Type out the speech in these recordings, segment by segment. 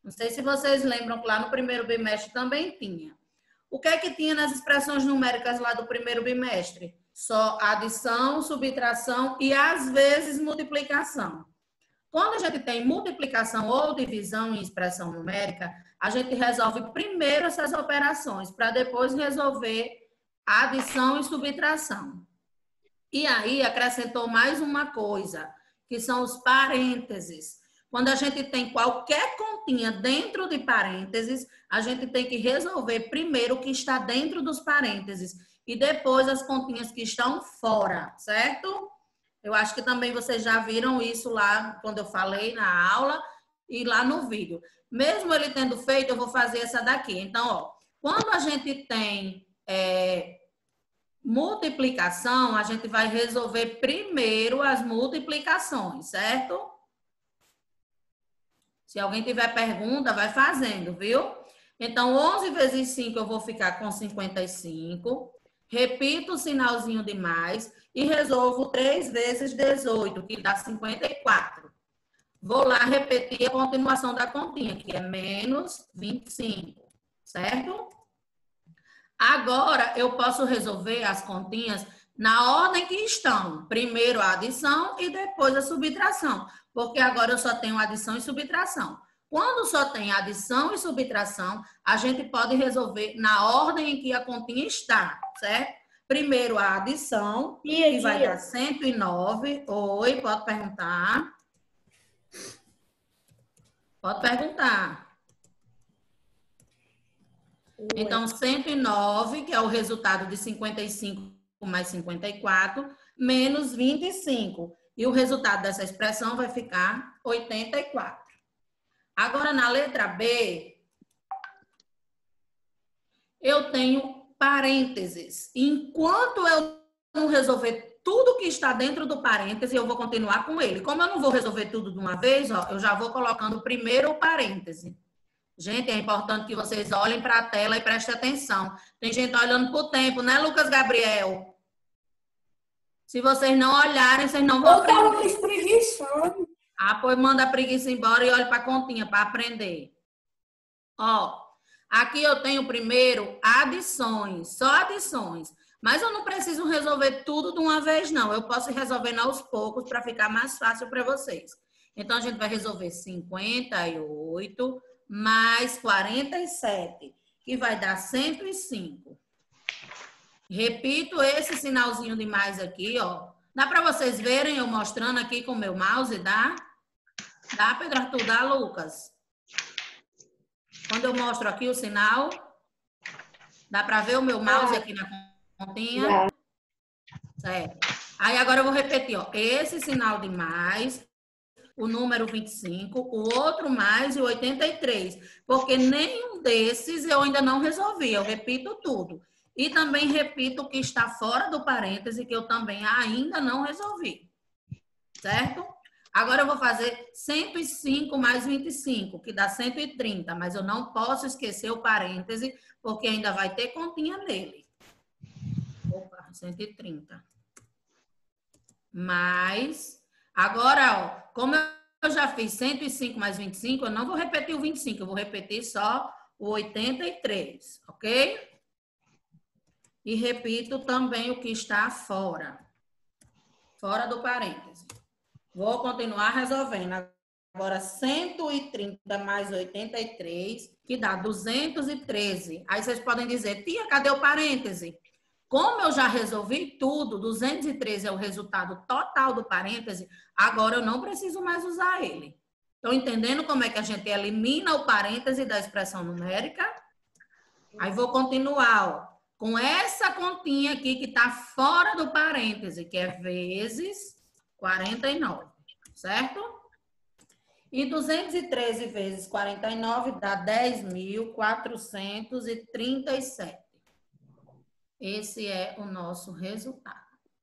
Não sei se vocês lembram que lá no primeiro bimestre também tinha. O que é que tinha nas expressões numéricas lá do primeiro bimestre? Só adição, subtração e, às vezes, multiplicação. Quando a gente tem multiplicação ou divisão em expressão numérica, a gente resolve primeiro essas operações, para depois resolver adição e subtração. E aí, acrescentou mais uma coisa, que são os parênteses. Quando a gente tem qualquer continha dentro de parênteses, a gente tem que resolver primeiro o que está dentro dos parênteses e depois as continhas que estão fora, certo? Eu acho que também vocês já viram isso lá quando eu falei na aula e lá no vídeo. Mesmo ele tendo feito, eu vou fazer essa daqui. Então, ó, quando a gente tem multiplicação, a gente vai resolver primeiro as multiplicações, certo? Se alguém tiver pergunta, vai fazendo, viu? Então, 11 vezes 5 eu vou ficar com 55. Repito o sinalzinho de mais e resolvo 3 vezes 18, que dá 54. Vou lá repetir a continuação da continha, que é menos 25, certo? Agora, eu posso resolver as continhas na ordem que estão. Primeiro a adição e depois a subtração. Porque agora eu só tenho adição e subtração. Quando só tem adição e subtração, a gente pode resolver na ordem em que a continha está, certo? Primeiro a adição, que vai dar 109. Oi, pode perguntar. Pode perguntar. Então, 109, que é o resultado de 55 mais 54, menos 25. E o resultado dessa expressão vai ficar 84. Agora, na letra B, eu tenho parênteses. Enquanto eu não resolver tudo que está dentro do parêntese, eu vou continuar com ele. Como eu não vou resolver tudo de uma vez, ó, eu já vou colocando primeiro o parêntese. Gente, é importante que vocês olhem para a tela e prestem atenção. Tem gente olhando para o tempo, né, Lucas Gabriel? Se vocês não olharem, vocês não vão aprender. Eu tava me espreguiçando. Ah, pois manda a preguiça embora e olhe para a continha para aprender. Ó, aqui eu tenho primeiro adições, só adições. Mas eu não preciso resolver tudo de uma vez, não. Eu posso ir resolvendo aos poucos para ficar mais fácil para vocês. Então, a gente vai resolver 58 mais 47, que vai dar 105. Repito esse sinalzinho de mais aqui, ó. Dá para vocês verem eu mostrando aqui com o meu mouse, dá? Dá, Pedro Arthur? Dá, Lucas? Quando eu mostro aqui o sinal, dá para ver o meu mouse aqui na continha? Certo. Aí agora eu vou repetir, ó. Esse sinal de mais, o número 25, o outro mais e o 83. Porque nenhum desses eu ainda não resolvi. Eu repito tudo. E também repito o que está fora do parêntese, que eu também ainda não resolvi. Certo? Agora eu vou fazer 105 mais 25, que dá 130. Mas eu não posso esquecer o parêntese, porque ainda vai ter continha nele. Opa, 130. Mais... Agora, ó, como eu já fiz 105 mais 25, eu não vou repetir o 25, eu vou repetir só o 83, ok? E repito também o que está fora. Fora do parêntese. Vou continuar resolvendo. Agora, 130 mais 83, que dá 213. Aí vocês podem dizer, tia, cadê o parêntese? Como eu já resolvi tudo, 213 é o resultado total do parêntese, agora eu não preciso mais usar ele. Estão entendendo como é que a gente elimina o parêntese da expressão numérica? Aí vou continuar, ó, com essa continha aqui que está fora do parêntese, que é vezes 49, certo? E 213 vezes 49 dá 10.437. Esse é o nosso resultado.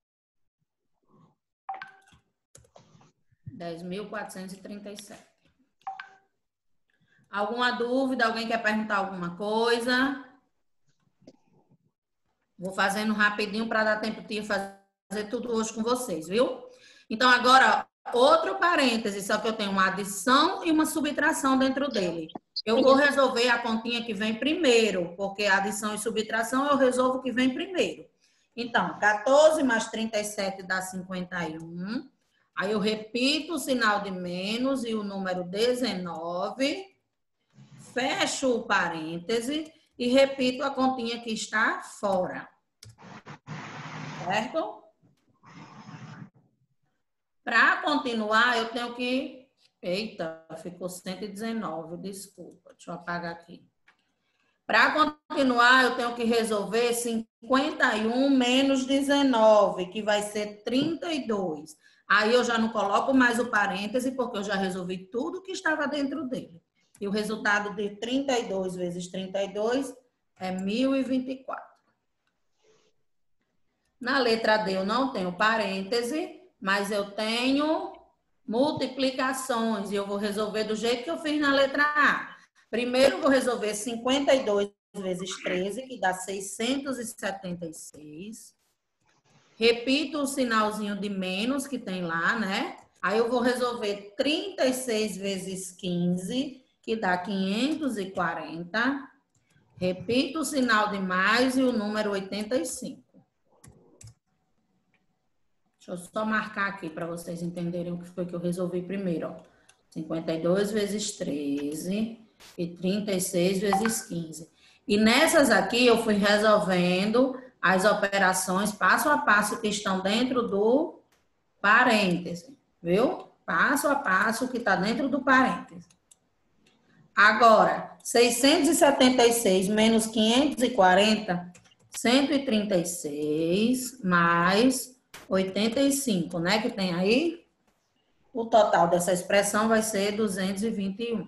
10.437. Alguma dúvida? Alguém quer perguntar alguma coisa? Vou fazendo rapidinho para dar tempo de fazer tudo hoje com vocês, viu? Então, agora, outro parêntese, só que eu tenho uma adição e uma subtração dentro dele. Eu vou resolver a continha que vem primeiro, porque adição e subtração eu resolvo o que vem primeiro. Então, 14 mais 37 dá 51. Aí eu repito o sinal de menos e o número 19. Fecho o parêntese e repito a continha que está fora. Certo? Para continuar, eu tenho que... Eita, ficou 119, desculpa. Deixa eu apagar aqui. Para continuar, eu tenho que resolver 51 menos 19, que vai ser 32. Aí eu já não coloco mais o parêntese, porque eu já resolvi tudo que estava dentro dele. E o resultado de 32 vezes 32 é 1024. Na letra D eu não tenho parêntese, mas eu tenho multiplicações. E eu vou resolver do jeito que eu fiz na letra A. Primeiro, eu vou resolver 52 vezes 13, que dá 676. Repito o sinalzinho de menos que tem lá, né? Aí eu vou resolver 36 vezes 15, que dá 540. Repito o sinal de mais e o número 85. Deixa eu só marcar aqui para vocês entenderem o que foi que eu resolvi primeiro, ó. 52 vezes 13 e 36 vezes 15. E nessas aqui eu fui resolvendo as operações passo a passo que estão dentro do parêntese, viu? Passo a passo que está dentro do parêntese. Agora, 676 menos 540, 136 mais 85, né? Que tem aí. O total dessa expressão vai ser 221.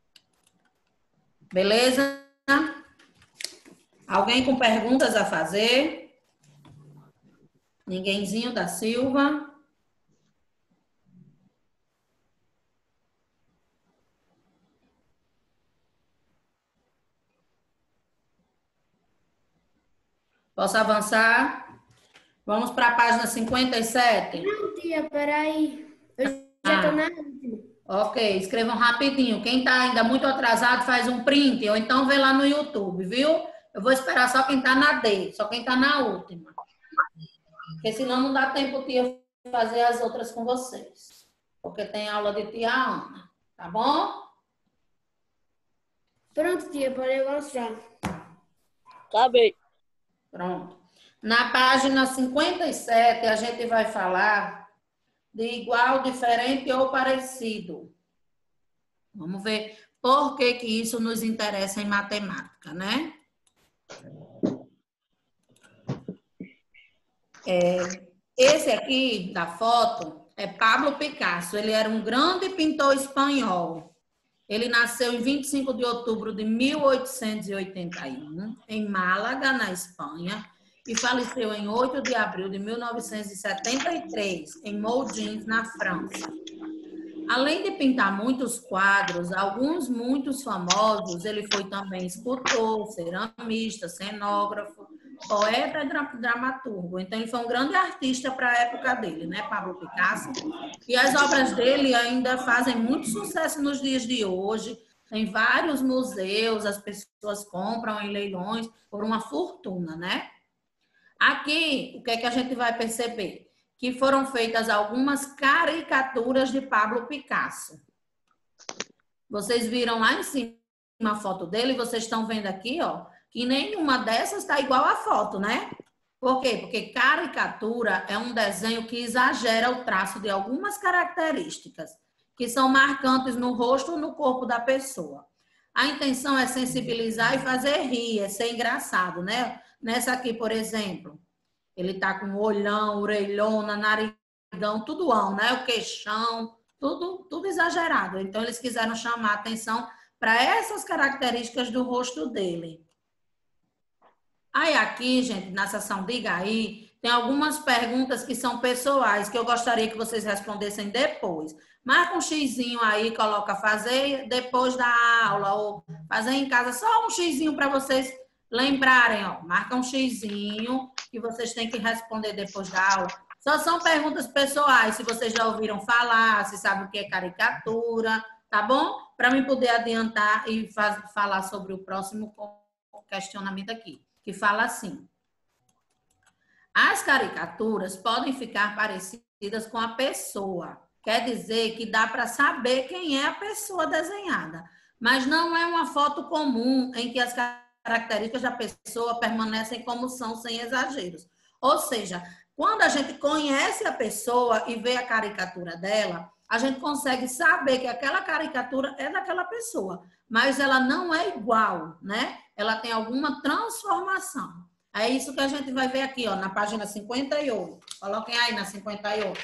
Beleza? Alguém com perguntas a fazer? Ninguémzinho da Silva? Posso avançar? Vamos para a página 57? Não, tia, peraí. Eu já estou na última. Ok, escrevam rapidinho. Quem está ainda muito atrasado faz um print, ou então vê lá no YouTube, viu? Eu vou esperar só quem está na D, só quem está na última. Porque senão não dá tempo de eu fazer as outras com vocês. Porque tem aula de tia Ana, tá bom? Pronto, tia, pode mostrar. Tá bem. Pronto. Na página 57, a gente vai falar de igual, diferente ou parecido. Vamos ver por que que isso nos interessa em matemática, né? Esse aqui da foto é Pablo Picasso. Ele era um grande pintor espanhol. Ele nasceu em 25 de outubro de 1881, em Málaga, na Espanha, e faleceu em 8 de abril de 1973, em Moulins, na França. Além de pintar muitos quadros, alguns muitos famosos, ele foi também escultor, ceramista, cenógrafo, poeta e dramaturgo. Então, ele foi um grande artista para a época dele, né, Pablo Picasso? E as obras dele ainda fazem muito sucesso nos dias de hoje. Em vários museus, as pessoas compram em leilões por uma fortuna, né? Aqui, o que é que a gente vai perceber? Que foram feitas algumas caricaturas de Pablo Picasso. Vocês viram lá em cima a foto dele, vocês estão vendo aqui, ó, que nenhuma dessas está igual à foto, né? Por quê? Porque caricatura é um desenho que exagera o traço de algumas características que são marcantes no rosto ou no corpo da pessoa. A intenção é sensibilizar e fazer rir, é ser engraçado, né? Nessa aqui, por exemplo, ele tá com olhão, orelhona, narigão, tudoão, né? O queixão, tudo exagerado. Então, eles quiseram chamar a atenção para essas características do rosto dele. Aí aqui, gente, na seção Diga Aí, tem algumas perguntas que são pessoais, que eu gostaria que vocês respondessem depois. Marca um xizinho aí, coloca fazer depois da aula, ou fazer em casa, só um xizinho para vocês lembrarem, ó. Marca um xizinho que vocês têm que responder depois da aula. Só são perguntas pessoais, se vocês já ouviram falar, se sabem o que é caricatura, tá bom? Para mim poder adiantar e falar sobre o próximo questionamento aqui, que fala assim: as caricaturas podem ficar parecidas com a pessoa. Quer dizer que dá para saber quem é a pessoa desenhada, mas não é uma foto comum em que as características da pessoa permanecem como são, sem exageros. Ou seja, quando a gente conhece a pessoa e vê a caricatura dela, a gente consegue saber que aquela caricatura é daquela pessoa, mas ela não é igual, né? Ela tem alguma transformação. É isso que a gente vai ver aqui, ó, na página 58. Coloquem aí na 58.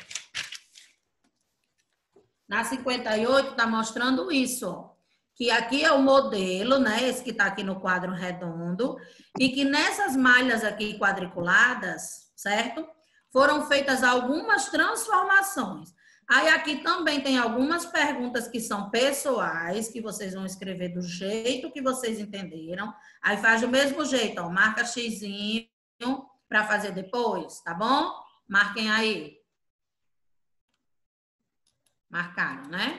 Na 58 está mostrando isso, ó, que aqui é o modelo, né? Esse que está aqui no quadro redondo, e que nessas malhas aqui quadriculadas, certo? Foram feitas algumas transformações. Aí aqui também tem algumas perguntas que são pessoais, que vocês vão escrever do jeito que vocês entenderam. Aí faz do mesmo jeito, ó, marca xizinho para fazer depois, tá bom? Marquem aí. Marcaram, né?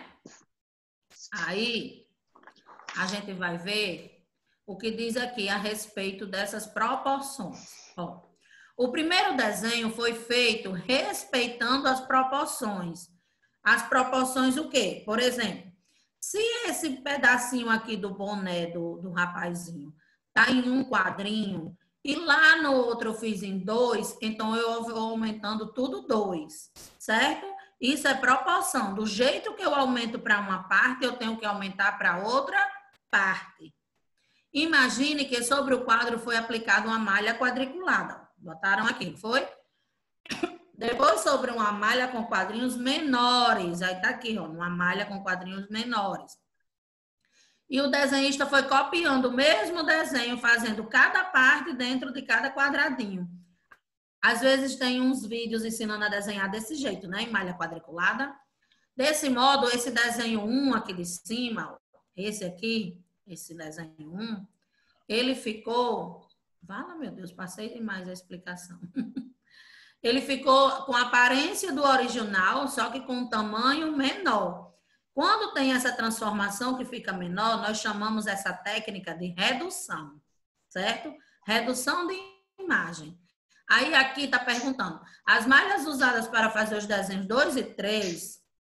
Aí a gente vai ver o que diz aqui a respeito dessas proporções. Ó, o primeiro desenho foi feito respeitando as proporções. As proporções o quê? Por exemplo, se esse pedacinho aqui do boné do rapazinho tá em um quadrinho e lá no outro eu fiz em 2, então eu vou aumentando tudo 2, certo? Isso é proporção. Do jeito que eu aumento para uma parte, eu tenho que aumentar para outra parte. Imagine que sobre o quadro foi aplicada uma malha quadriculada. Botaram aqui, não foi? Depois sobre uma malha com quadrinhos menores. Aí tá aqui, ó, uma malha com quadrinhos menores. E o desenhista foi copiando o mesmo desenho, fazendo cada parte dentro de cada quadradinho. Às vezes tem uns vídeos ensinando a desenhar desse jeito, né? Em malha quadriculada. Desse modo, esse desenho 1 aqui de cima, esse aqui, esse desenho 1, ele ficou... Fala, meu Deus, passei demais a explicação. Ele ficou com a aparência do original, só que com um tamanho menor. Quando tem essa transformação que fica menor, nós chamamos essa técnica de redução, certo? Redução de imagem. Aí aqui está perguntando, as malhas usadas para fazer os desenhos 2 e 3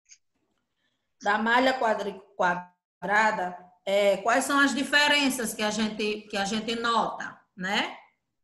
da malha quadrada, quais são as diferenças que a gente nota, né?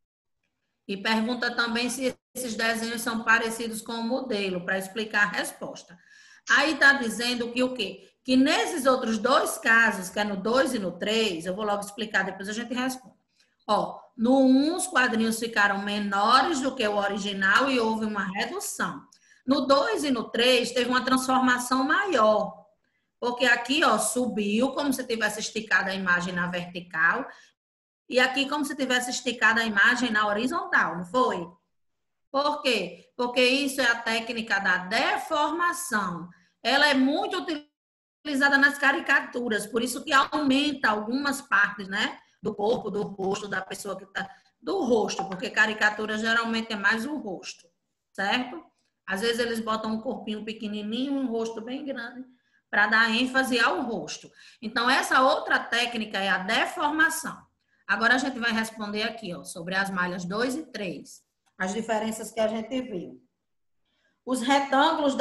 E pergunta também se esses desenhos são parecidos com o modelo, para explicar a resposta. Aí está dizendo que o quê? Que nesses outros dois casos, que é no 2 e no 3, eu vou logo explicar, depois a gente responde. Ó, no 1, os quadrinhos ficaram menores do que o original e houve uma redução. No 2 e no 3, teve uma transformação maior. Porque aqui, ó, subiu, como se tivesse esticado a imagem na vertical. E aqui, como se tivesse esticado a imagem na horizontal, não foi? Por quê? Porque isso é a técnica da deformação. Ela é muito utilizada nas caricaturas, por isso que aumenta algumas partes, né? Do corpo, do rosto, da pessoa que está... Do rosto, porque caricatura geralmente é mais o rosto, certo? Às vezes eles botam um corpinho pequenininho, um rosto bem grande, para dar ênfase ao rosto. Então, essa outra técnica é a deformação. Agora a gente vai responder aqui, ó, sobre as malhas 2 e 3. As diferenças que a gente viu. Os retângulos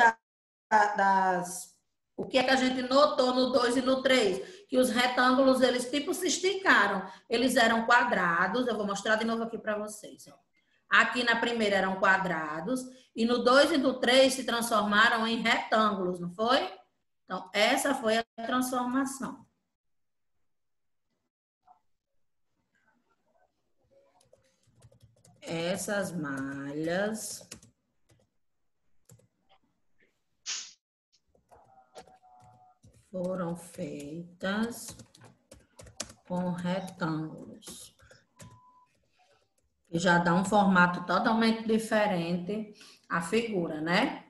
das... O que é que a gente notou no 2 e no 3? Que os retângulos, eles tipo se esticaram. Eles eram quadrados. Eu vou mostrar de novo aqui para vocês. Ó. Aqui na primeira eram quadrados. E no 2 e no 3 se transformaram em retângulos, não foi? Então, essa foi a transformação. Essas malhas foram feitas com retângulos. E já dá um formato totalmente diferente à figura, né?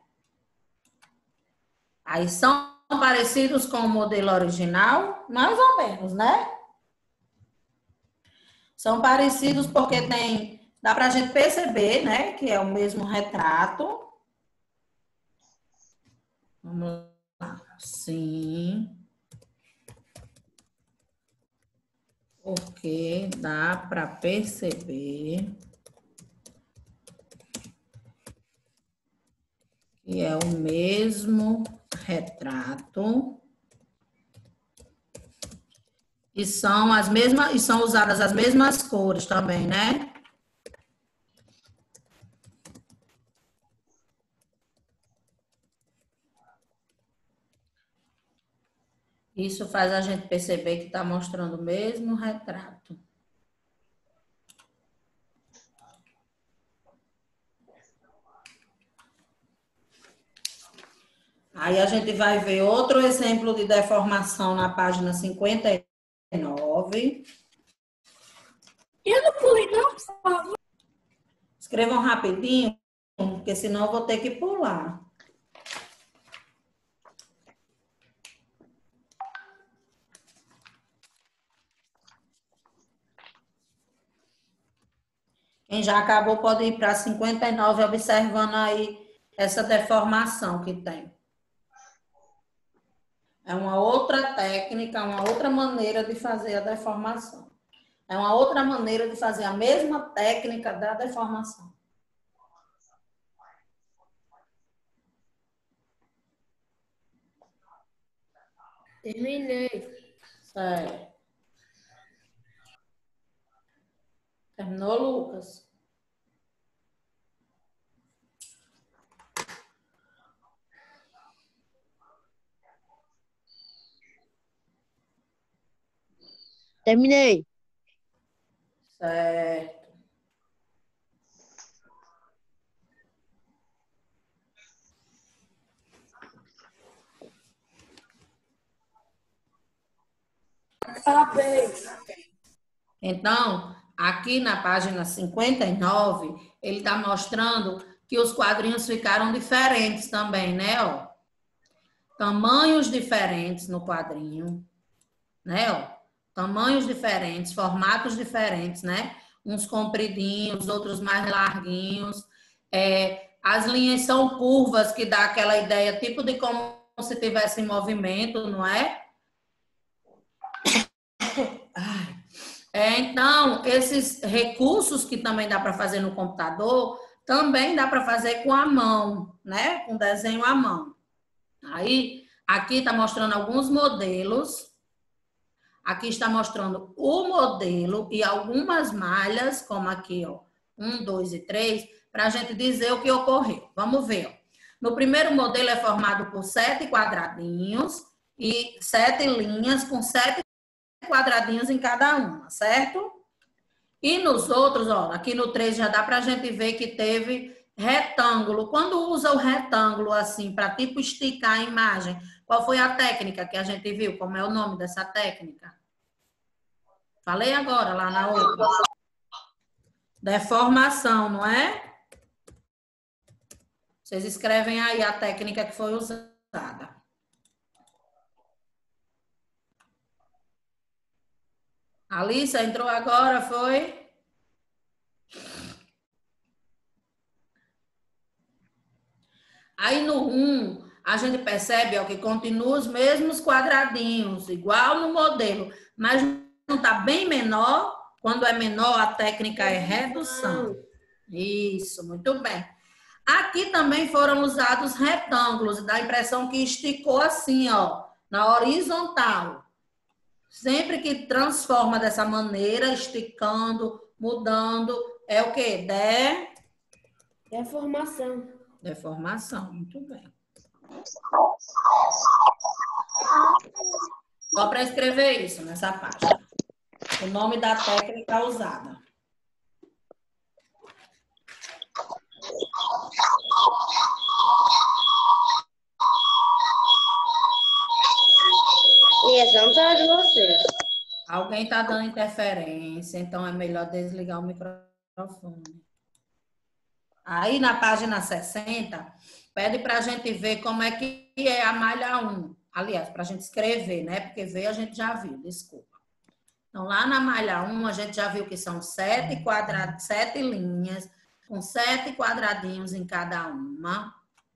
Aí são parecidos com o modelo original, mais ou menos, né? São parecidos porque tem... Dá para a gente perceber, né? Que é o mesmo retrato. Vamos lá. Sim. Porque dá para perceber que é o mesmo retrato e são usadas as mesmas cores também, né? Isso faz a gente perceber que está mostrando o mesmo retrato. Aí a gente vai ver outro exemplo de deformação na página 59. Eu não pulei, não, por favor. Escrevam rapidinho, porque senão eu vou ter que pular. Quem já acabou pode ir para 59, observando aí essa deformação que tem. É uma outra técnica, uma outra maneira de fazer a deformação. É uma outra maneira de fazer a mesma técnica da deformação. Terminei. Certo. Terminou, Lucas? Terminei. Certo. Parabéns. Então, aqui na página 59, ele está mostrando que os quadrinhos ficaram diferentes também, né? Ó. Tamanhos diferentes no quadrinho, né? Ó. Tamanhos diferentes, formatos diferentes, né? Uns compridinhos, outros mais larguinhos. As linhas são curvas, que dá aquela ideia, tipo de como se tivesse em movimento, não é? Então, esses recursos que também dá para fazer no computador, também dá para fazer com a mão, né? Com desenho à mão. Aí, aqui está mostrando alguns modelos. Aqui está mostrando o modelo e algumas malhas, como aqui, ó, 1, 2 e 3, para a gente dizer o que ocorreu. Vamos ver. Ó. No primeiro modelo é formado por 7 quadradinhos e 7 linhas com 7 quadradinhos em cada uma, certo? E nos outros, ó, aqui no 3 já dá para a gente ver que teve retângulo. Quando usa o retângulo assim, para tipo esticar a imagem, qual foi a técnica que a gente viu? Como é o nome dessa técnica? Falei agora, lá na outra. Deformação, não é? Vocês escrevem aí a técnica que foi usada. Alice entrou agora, foi? Aí no 1, a gente percebe ó, que continua os mesmos quadradinhos, igual no modelo, mas não está bem menor. Quando é menor, a técnica é redução. Isso, muito bem. Aqui também foram usados retângulos, dá a impressão que esticou assim, ó, na horizontal. Sempre que transforma dessa maneira, esticando, mudando, é o quê? Deformação. Deformação, muito bem. Só para escrever isso nessa página. O nome da técnica usada. Liação tá de você. Alguém está dando interferência, então é melhor desligar o microfone. Aí na página 60, pede para a gente ver como é que é a malha 1. Aliás, para a gente escrever, né? Porque ver a gente já viu, desculpa. Então, lá na malha 1, a gente já viu que são 7 linhas, com 7 quadradinhos em cada uma.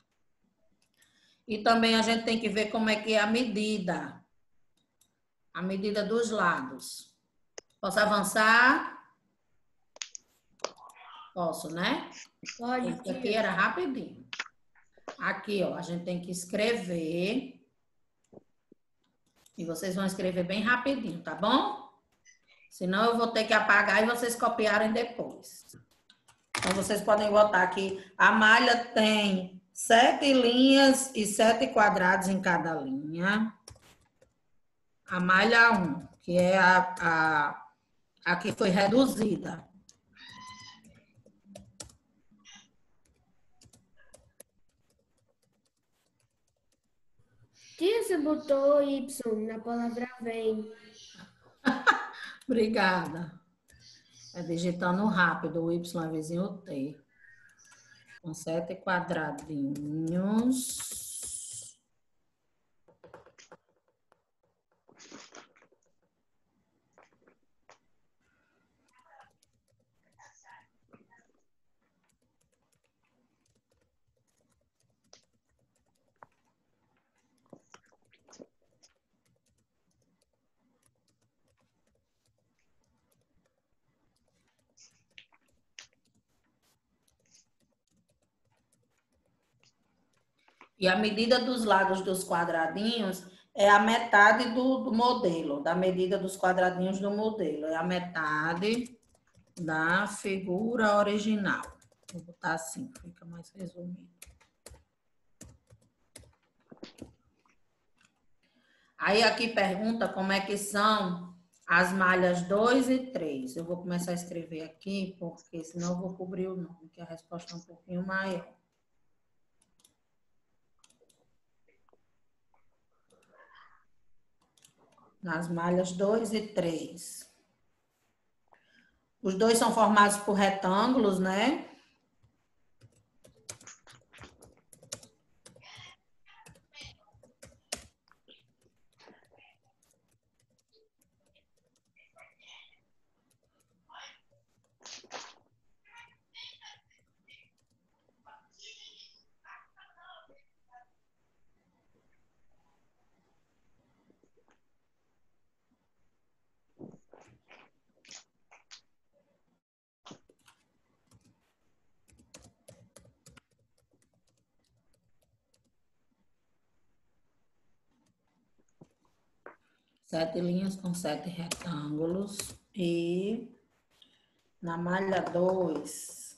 E também a gente tem que ver como é que é a medida dos lados. Posso avançar? Posso, né? Pode, Isso aqui tia. era rapidinho. Aqui, ó, a gente tem que escrever. E vocês vão escrever bem rapidinho, tá bom? Senão eu vou ter que apagar e vocês copiarem depois. Então, vocês podem botar aqui. A malha tem 7 linhas e 7 quadrados em cada linha. A malha 1, que é a que foi reduzida. Tia, você botou Y na palavra vem. Obrigada. É digitando rápido o Y é vizinho o T. Com 7 quadradinhos. E a medida dos lados dos quadradinhos é a metade do modelo, da medida dos quadradinhos do modelo. É a metade da figura original. Vou botar assim, fica mais resumido. Aí aqui pergunta como é que são as malhas 2 e 3. Eu vou começar a escrever aqui, porque senão eu vou cobrir o nome, que a resposta é um pouquinho maior. Nas malhas 2 e 3. Os dois são formados por retângulos, né? Sete linhas com 7 retângulos. E na malha 2,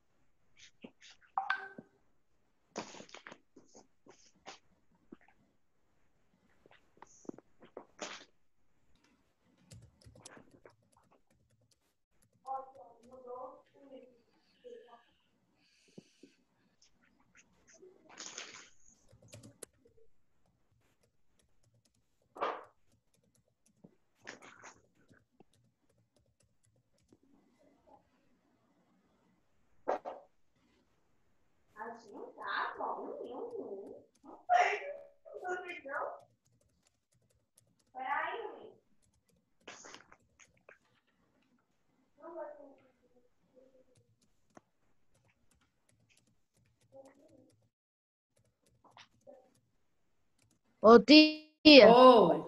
Ô, tia, oi,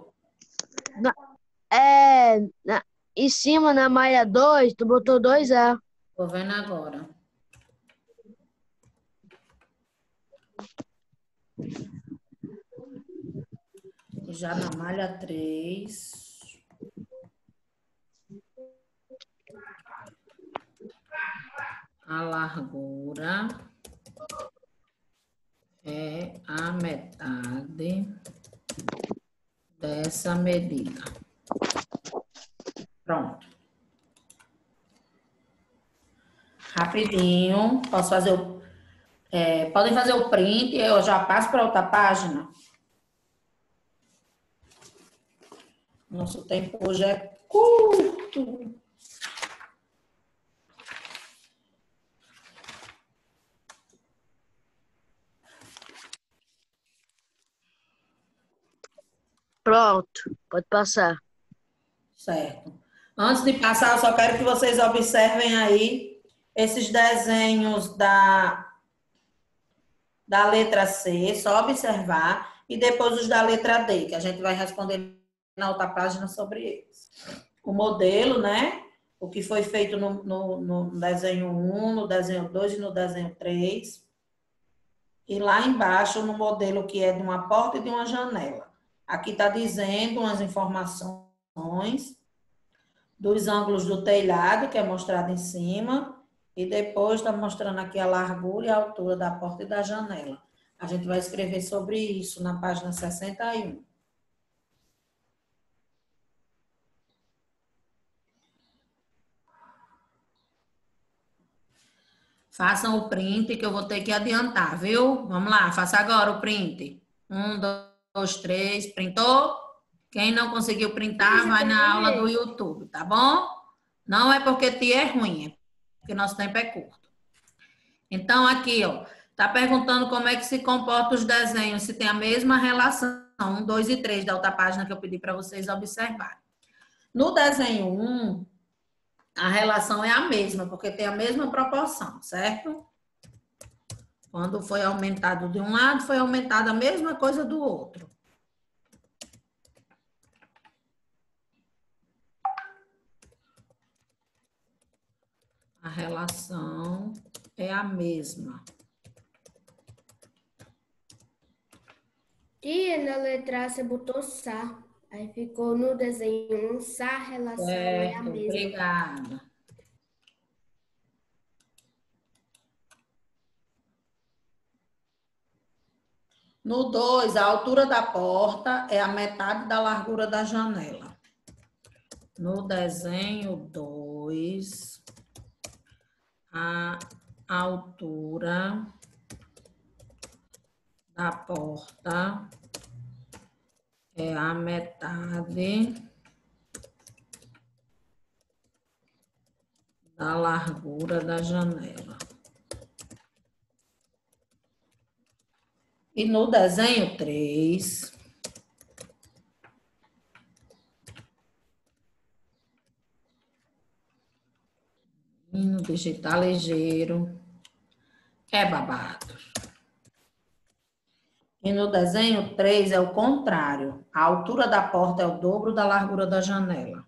em cima na malha 2, tu botou 2A. tô vendo agora. E já na malha 3, a largura é a metade dessa medida. Pronto. Rapidinho. Posso fazer podem fazer o print, eu já passo para outra página. Nosso tempo hoje é curto. Pronto, pode passar. Certo. Antes de passar, eu só quero que vocês observem aí esses desenhos da letra C, só observar, e depois os da letra D, que a gente vai responder na outra página sobre eles. o modelo, né? O que foi feito no desenho 1, no desenho 2 e no desenho 3. E lá embaixo, no modelo que é de uma porta e de uma janela. Aqui está dizendo umas informações dos ângulos do telhado, que é mostrado em cima, e depois está mostrando aqui a largura e a altura da porta e da janela. A gente vai escrever sobre isso na página 61. Façam o print que eu vou ter que adiantar, viu? Vamos lá, faça agora o print. 1, 2, 3, printou? Quem não conseguiu printar, vai na aula do YouTube, tá bom? Não é porque tia é ruim, é porque nosso tempo é curto. Então, aqui, ó, tá perguntando como é que se comporta os desenhos, se tem a mesma relação, 1, 2 e 3 da outra página que eu pedi para vocês observarem. No desenho 1, a relação é a mesma, porque tem a mesma proporção, certo? Quando foi aumentado de um lado, foi aumentada a mesma coisa do outro. A relação é a mesma. Tia, na letra A você botou Sá. Aí ficou no desenho 1, Sá, a relação é a mesma. Obrigada. No 2, a altura da porta é a metade da largura da janela. No desenho 2, a altura da porta é a metade da largura da janela. E no desenho 3, digitar ligeiro, é babado. E no desenho 3 é o contrário. A altura da porta é o dobro da largura da janela.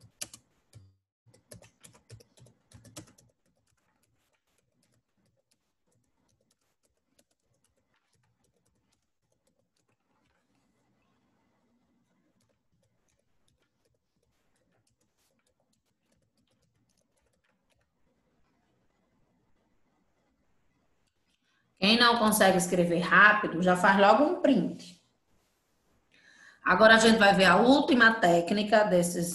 Quem não consegue escrever rápido, já faz logo um print. Agora a gente vai ver a última técnica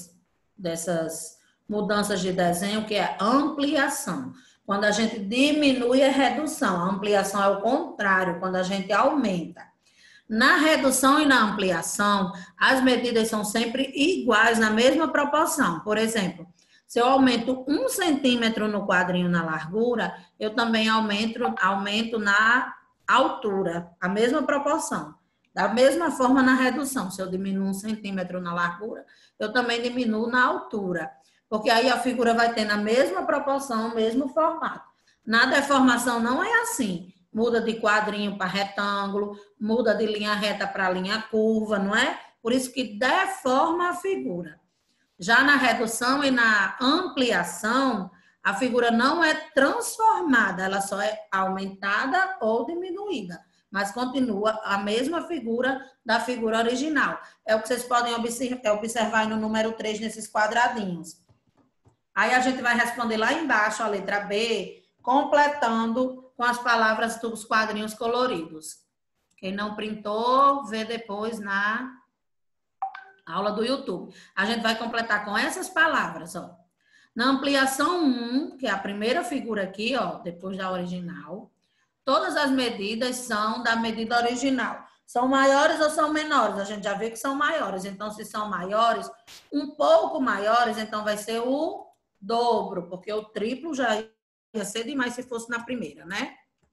dessas mudanças de desenho, que é ampliação. Quando a gente diminui a redução. A ampliação é o contrário, quando a gente aumenta. Na redução e na ampliação, as medidas são sempre iguais, na mesma proporção. Por exemplo, se eu aumento 1 centímetro no quadrinho na largura, eu também aumento na altura, a mesma proporção. Da mesma forma na redução, se eu diminuo 1 centímetro na largura, eu também diminuo na altura. Porque aí a figura vai ter na mesma proporção, o mesmo formato. Na deformação não é assim. Muda de quadrinho para retângulo, muda de linha reta para linha curva, não é? Por isso que deforma a figura. Já na redução e na ampliação, a figura não é transformada, ela só é aumentada ou diminuída, mas continua a mesma figura da figura original. É o que vocês podem observar no número 3, nesses quadradinhos. Aí a gente vai responder lá embaixo a letra B, completando com as palavras dos quadrinhos coloridos. Quem não printou, vê depois na aula do YouTube. A gente vai completar com essas palavras, ó. Na ampliação 1, que é a primeira figura aqui, ó, depois da original, todas as medidas são da medida original. São maiores ou são menores? A gente já vê que são maiores. Então, se são maiores, um pouco maiores, então vai ser o dobro, porque o triplo já ia ser demais se fosse na primeira, né?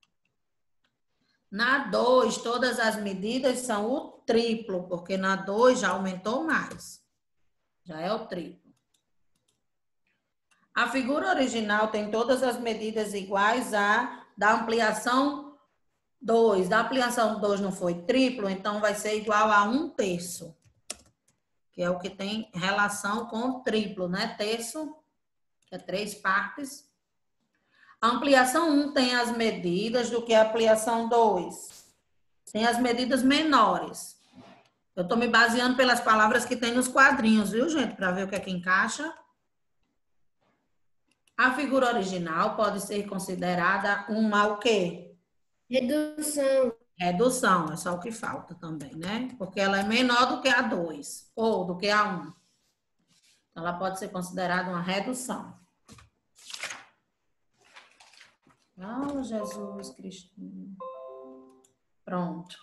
Na 2, todas as medidas são o triplo, porque na 2 já aumentou mais. Já é o triplo. A figura original tem todas as medidas iguais à da ampliação 2. Da ampliação 2 não foi triplo, então vai ser igual a 1/3. que é o que tem relação com o triplo, né? Terço, que é 3 partes. A ampliação 1 tem as medidas do que a ampliação 2. Tem as medidas menores. Eu estou me baseando pelas palavras que tem nos quadrinhos, viu, gente? Para ver o que é que encaixa. A figura original pode ser considerada uma o quê? Redução. Redução, é só o que falta também, né? Porque ela é menor do que a 2, ou do que a 1. Então, ela pode ser considerada uma redução. Ah, Jesus Cristinho. Pronto.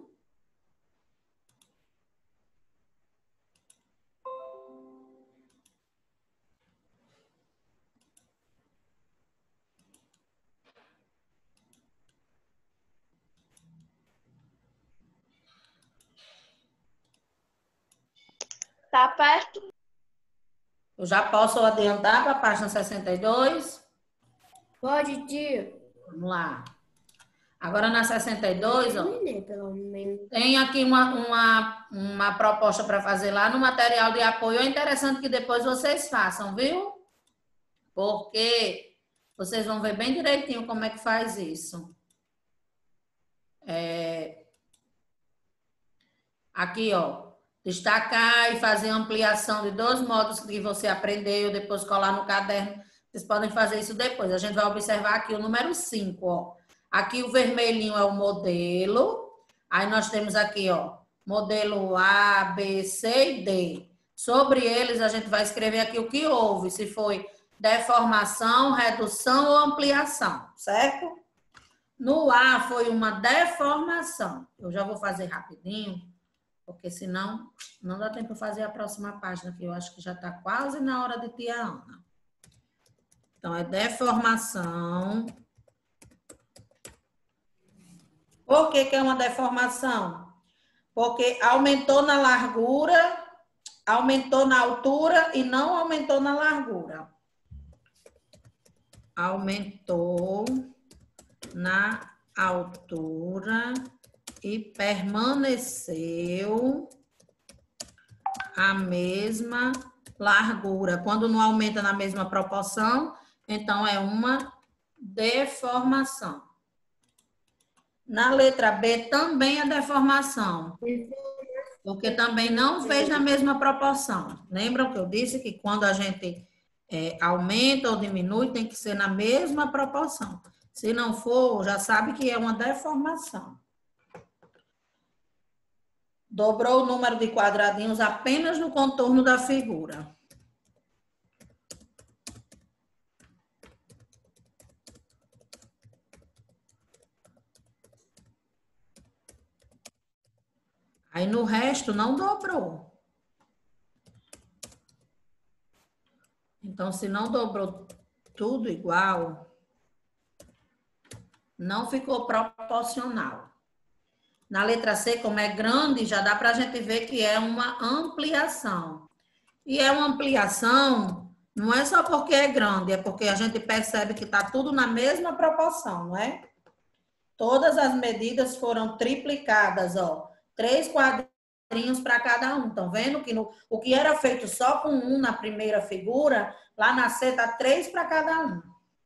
Tá perto? Eu já posso adiantar para a página 62? Pode, tio? Vamos lá. Agora na 62, ó, Terminei, pelo menos. tem aqui uma proposta para fazer lá no material de apoio. É interessante que depois vocês façam, viu? Porque vocês vão ver bem direitinho como é que faz isso. Aqui, ó. Destacar e fazer ampliação de 2 módulos que você aprendeu, depois colar no caderno. Vocês podem fazer isso depois. A gente vai observar aqui o número 5, ó. Aqui o vermelhinho é o modelo. Aí nós temos aqui, ó, modelo A, B, C e D. Sobre eles, a gente vai escrever aqui o que houve, se foi deformação, redução ou ampliação, certo? No A foi uma deformação. Eu já vou fazer rapidinho, porque senão não dá tempo de fazer a próxima página, que eu acho que já está quase na hora de tia Ana. Então, é deformação. Por que que é uma deformação? Porque aumentou na largura, aumentou na altura e não aumentou na largura. Aumentou na altura e permaneceu a mesma largura. Quando não aumenta na mesma proporção, então é uma deformação. Na letra B também é deformação, porque também não fez na mesma proporção. Lembram que eu disse que quando a gente aumenta ou diminui, tem que ser na mesma proporção. Se não for, já sabe que é uma deformação. Dobrou o número de quadradinhos apenas no contorno da figura. Aí no resto não dobrou. Então, se não dobrou tudo igual, não ficou proporcional. Na letra C, como é grande, já dá para a gente ver que é uma ampliação. E é uma ampliação, não é só porque é grande, é porque a gente percebe que está tudo na mesma proporção, não é? Todas as medidas foram triplicadas, ó. 3 quadrinhos para cada um. Estão vendo que o que era feito só com 1 na primeira figura, lá na C está 3 para cada um.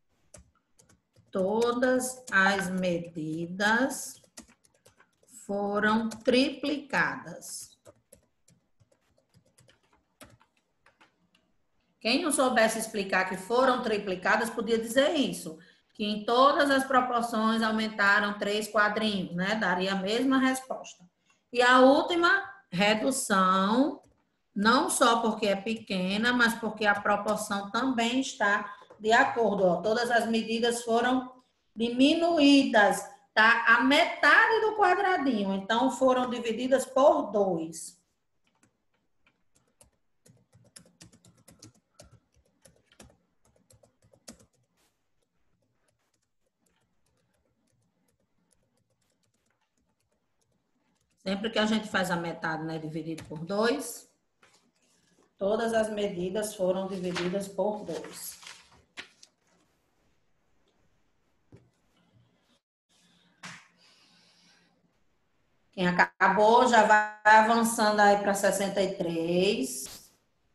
Todas as medidas foram triplicadas. Quem não soubesse explicar que foram triplicadas, podia dizer isso. Que em todas as proporções aumentaram 3 quadrinhos, né? Daria a mesma resposta. E a última, redução, não só porque é pequena, mas porque a proporção também está de acordo. Ó. Todas as medidas foram diminuídas, tá? A metade do quadradinho, então foram divididas por 2. Sempre que a gente faz a metade, né, dividido por 2, todas as medidas foram divididas por 2. Quem acabou já vai avançando aí para 63.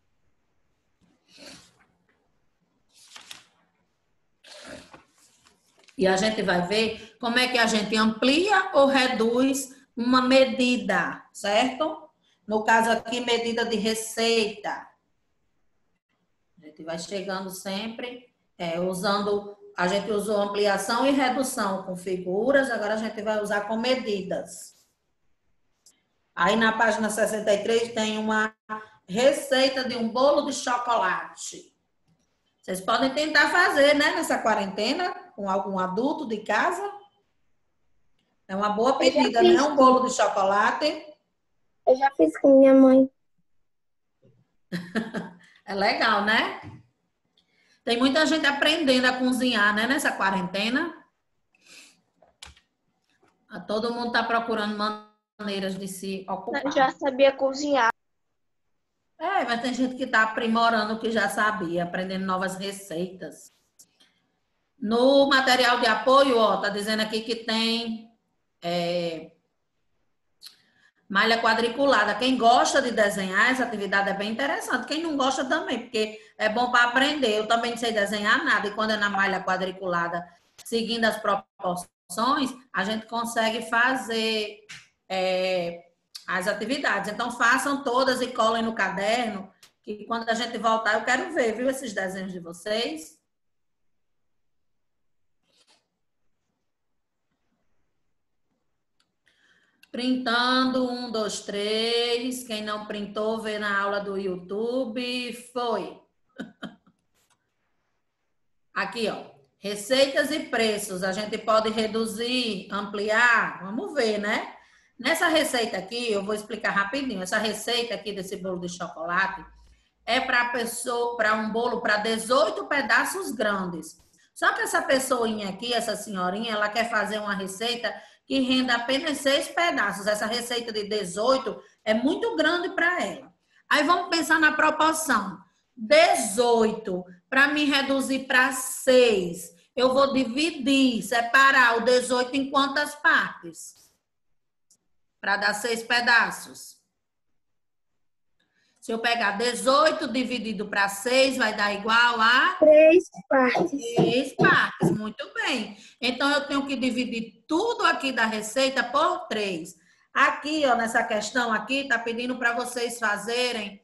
E a gente vai ver como é que a gente amplia ou reduz uma medida, certo? No caso aqui, medida de receita. A gente vai chegando sempre, usando... A gente usou ampliação e redução com figuras, agora a gente vai usar com medidas. Aí na página 63 tem uma receita de um bolo de chocolate. Vocês podem tentar fazer, né, nessa quarentena, com algum adulto de casa. É uma boa pedida, né? Um bolo de chocolate. Eu já fiz com minha mãe. É legal, né? Tem muita gente aprendendo a cozinhar, né, nessa quarentena. Todo mundo está procurando maneiras de se ocupar. Eu já sabia cozinhar. Mas tem gente que está aprimorando o que já sabia, aprendendo novas receitas. No material de apoio, ó, tá dizendo aqui que tem malha quadriculada. Quem gosta de desenhar, essa atividade é bem interessante. Quem não gosta também, porque é bom para aprender. Eu também não sei desenhar nada, e quando é na malha quadriculada, seguindo as proporções, a gente consegue fazer as atividades. Então, façam todas e colhem no caderno, que quando a gente voltar, eu quero ver, viu, esses desenhos de vocês. Printando, 1, 2, 3. Quem não printou, vê na aula do YouTube. Foi. Aqui, ó. Receitas e preços. A gente pode reduzir, ampliar. Vamos ver, né? Nessa receita aqui, eu vou explicar rapidinho. Essa receita aqui desse bolo de chocolate é para um bolo para 18 pedaços grandes. Só que essa pessoinha aqui, essa senhorinha, ela quer fazer uma receita que renda apenas 6 pedaços. Essa receita de 18 é muito grande para ela. Aí vamos pensar na proporção. 18, para me reduzir para 6, eu vou dividir, separar o 18 em quantas partes? Para dar 6 pedaços. Se eu pegar 18 dividido para 6, vai dar igual a... 3 partes. 3 partes, muito bem. Então, eu tenho que dividir tudo aqui da receita por 3. Aqui, ó, nessa questão aqui, tá pedindo para vocês fazerem...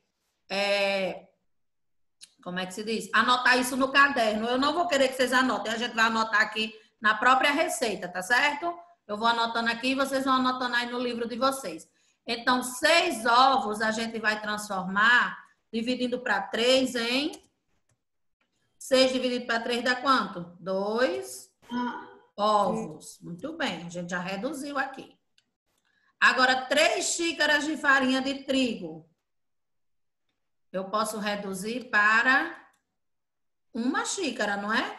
como é que se diz? Anotar isso no caderno. Eu não vou querer que vocês anotem. A gente vai anotar aqui na própria receita, tá certo? Eu vou anotando aqui e vocês vão anotando aí no livro de vocês. Então, 6 ovos a gente vai transformar, dividindo para 3 em... 6 dividido para 3 dá quanto? 2 ovos. Muito bem, a gente já reduziu aqui. Agora, 3 xícaras de farinha de trigo. Eu posso reduzir para 1 xícara, não é?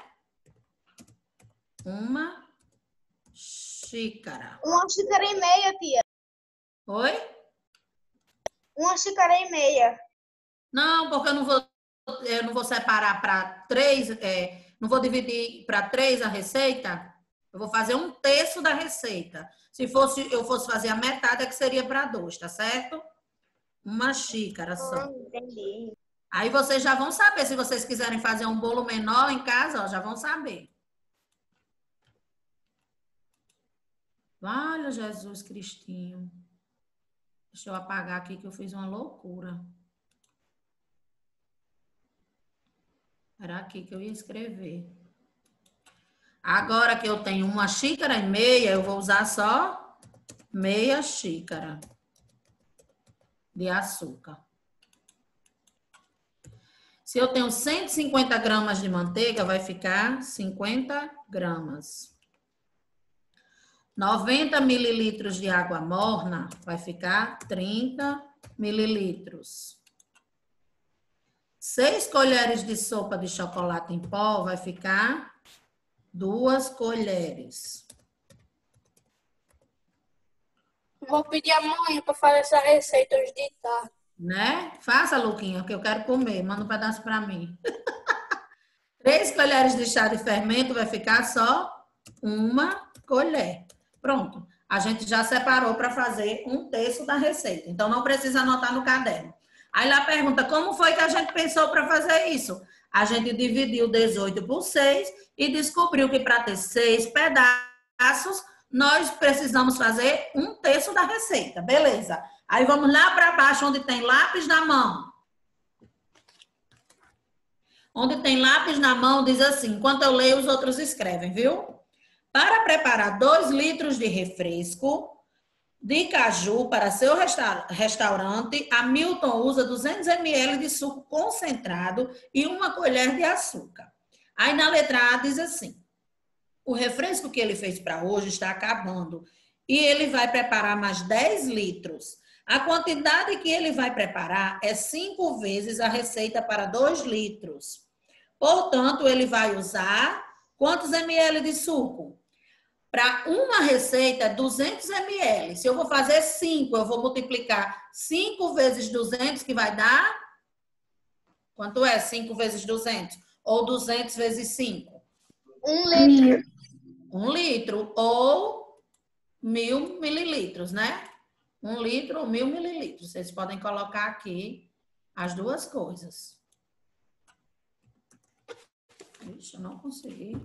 1 xícara. 1 xícara e meia, tia. Oi? 1 xícara e meia. Não, porque eu não vou separar para 3, não vou dividir para 3 a receita. Eu vou fazer 1/3 da receita. Se eu fosse fazer a metade, é que seria para 2, tá certo? 1 xícara só. Entendi. Aí vocês já vão saber, se vocês quiserem fazer um bolo menor em casa, ó, já vão saber. Olha, Jesus Cristinho. Deixa eu apagar aqui que eu fiz uma loucura. Era aqui que eu ia escrever. Agora que eu tenho 1 xícara e meia, eu vou usar só meia xícara de açúcar. Se eu tenho 150 gramas de manteiga, vai ficar 50 gramas. 90 mililitros de água morna, vai ficar 30 mililitros. 6 colheres de sopa de chocolate em pó, vai ficar 2 colheres. Vou pedir a mãe para fazer essa receita hoje de tarde. Né? Faça, Luquinha, que eu quero comer. Manda um pedaço para mim. 3 colheres de chá de fermento, vai ficar só 1 colher. Pronto. a gente já separou para fazer 1/3 da receita. Então, não precisa anotar no caderno. Aí lá pergunta, como foi que a gente pensou para fazer isso? A gente dividiu 18 por 6 e descobriu que para ter 6 pedaços, nós precisamos fazer 1/3 da receita. Beleza. Aí vamos lá para baixo, onde tem lápis na mão. Onde tem lápis na mão, diz assim, enquanto eu leio, os outros escrevem, viu? Para preparar 2 litros de refresco de caju para seu restaurante, a Milton usa 200 ml de suco concentrado e 1 colher de açúcar. Aí na letra A diz assim, o refresco que ele fez para hoje está acabando e ele vai preparar mais 10 litros. A quantidade que ele vai preparar é 5 vezes a receita para 2 litros. Portanto, ele vai usar quantos ml de suco? Para uma receita, 200 ml. Se eu vou fazer 5, eu vou multiplicar 5 vezes 200, que vai dar... Quanto é 5 vezes 200? Ou 200 vezes 5? 1 litro. 1 litro ou 1000 mililitros, né? 1 litro ou 1000 mililitros. Vocês podem colocar aqui as duas coisas. Ixi, eu não consegui.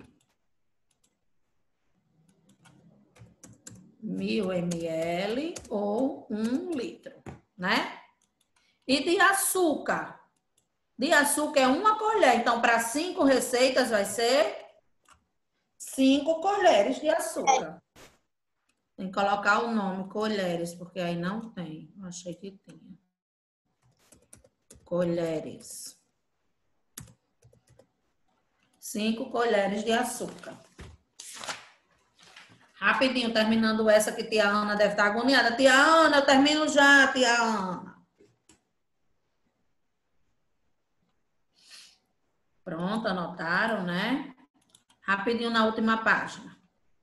1000 ml ou 1 litro, né? E de açúcar? De açúcar é 1 colher. Então, para 5 receitas vai ser 5 colheres de açúcar. Tem que colocar o nome, colheres, porque aí não tem. Eu achei que tinha. Colheres. 5 colheres de açúcar. Rapidinho, terminando essa que tia Ana deve estar agoniada. Tia Ana, eu termino já, tia Ana. Pronto, anotaram, né? Rapidinho na última página.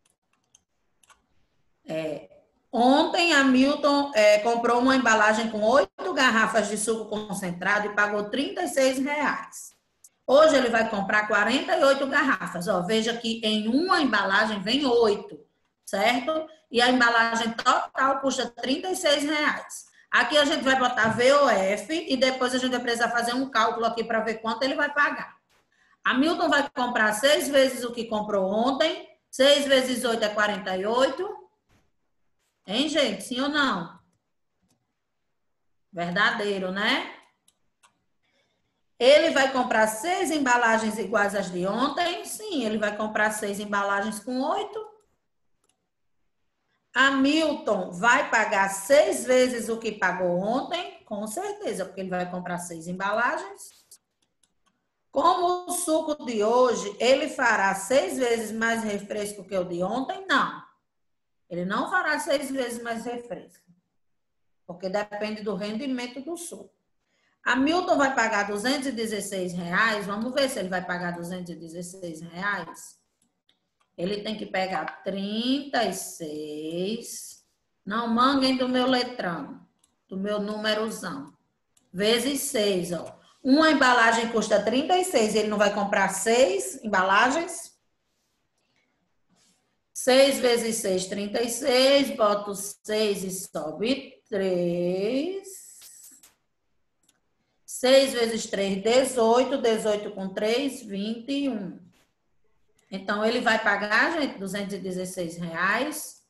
Ontem a Milton comprou uma embalagem com 8 garrafas de suco concentrado e pagou R$36. Hoje ele vai comprar 48 garrafas. Ó, veja que em uma embalagem vem 8, certo? E a embalagem total custa R$36. Aqui a gente vai botar VOF e depois a gente vai precisar fazer um cálculo aqui para ver quanto ele vai pagar. A Milton vai comprar 6 vezes o que comprou ontem. 6 vezes 8 é 48. Hein, gente? Sim ou não? Verdadeiro, né? Ele vai comprar 6 embalagens iguais às de ontem? Sim, ele vai comprar 6 embalagens com 8. A Milton vai pagar 6 vezes o que pagou ontem? Com certeza, porque ele vai comprar 6 embalagens. Como o suco de hoje, ele fará 6 vezes mais refresco que o de ontem? Não. Ele não fará 6 vezes mais refresco. Porque depende do rendimento do suco. A Milton vai pagar R$216. Vamos ver se ele vai pagar R$216. Ele tem que pegar 36. Não manguem do meu letrão. Do meu númerozão. Vezes 6, ó. Uma embalagem custa 36. Ele não vai comprar 6 embalagens? 6 vezes 6, 36. Boto 6 e sobe 3. 6 vezes 3, 18. 18 com 3, 21. Então, ele vai pagar, gente, R$216.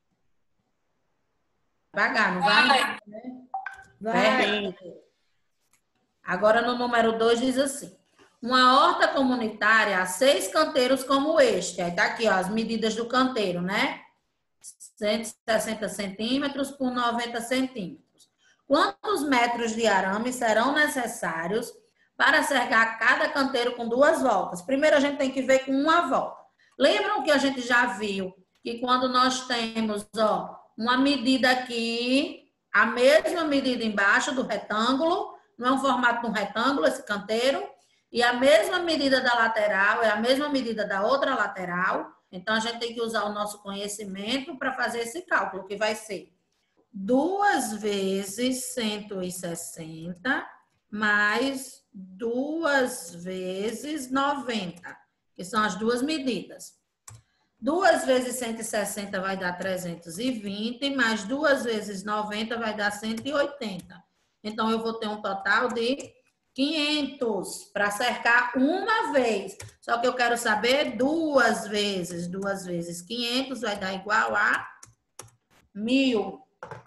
Pagar, não vai? Vai. Agora, no número 2, diz assim. Uma horta comunitária a 6 canteiros como este. Aí tá aqui, ó, as medidas do canteiro, né? 160 centímetros por 90 centímetros. Quantos metros de arame serão necessários para cercar cada canteiro com 2 voltas? Primeiro, a gente tem que ver com uma volta. Lembram que a gente já viu que quando nós temos, ó, uma medida aqui, a mesma medida embaixo do retângulo, não é um formato de um retângulo esse canteiro, e a mesma medida da lateral é a mesma medida da outra lateral. Então, a gente tem que usar o nosso conhecimento para fazer esse cálculo, que vai ser 2 vezes 160 mais 2 vezes 90, que são as duas medidas. 2 vezes 160 vai dar 320, mais 2 vezes 90 vai dar 180. Então, eu vou ter um total de 500 para cercar uma vez. Só que eu quero saber 2 vezes. 2 vezes 500 vai dar igual a 1.000.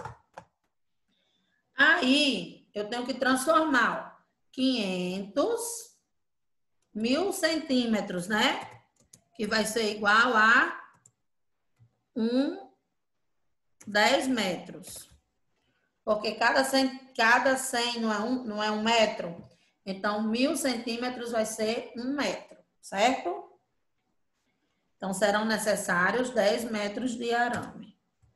Aí, eu tenho que transformar 500, 1.000 centímetros, né? Que vai ser igual a 10 metros. Porque cada 100 não é 1 metro. Então, 1.000 centímetros vai ser 1 metro, certo? Então, serão necessários 10 metros de arame.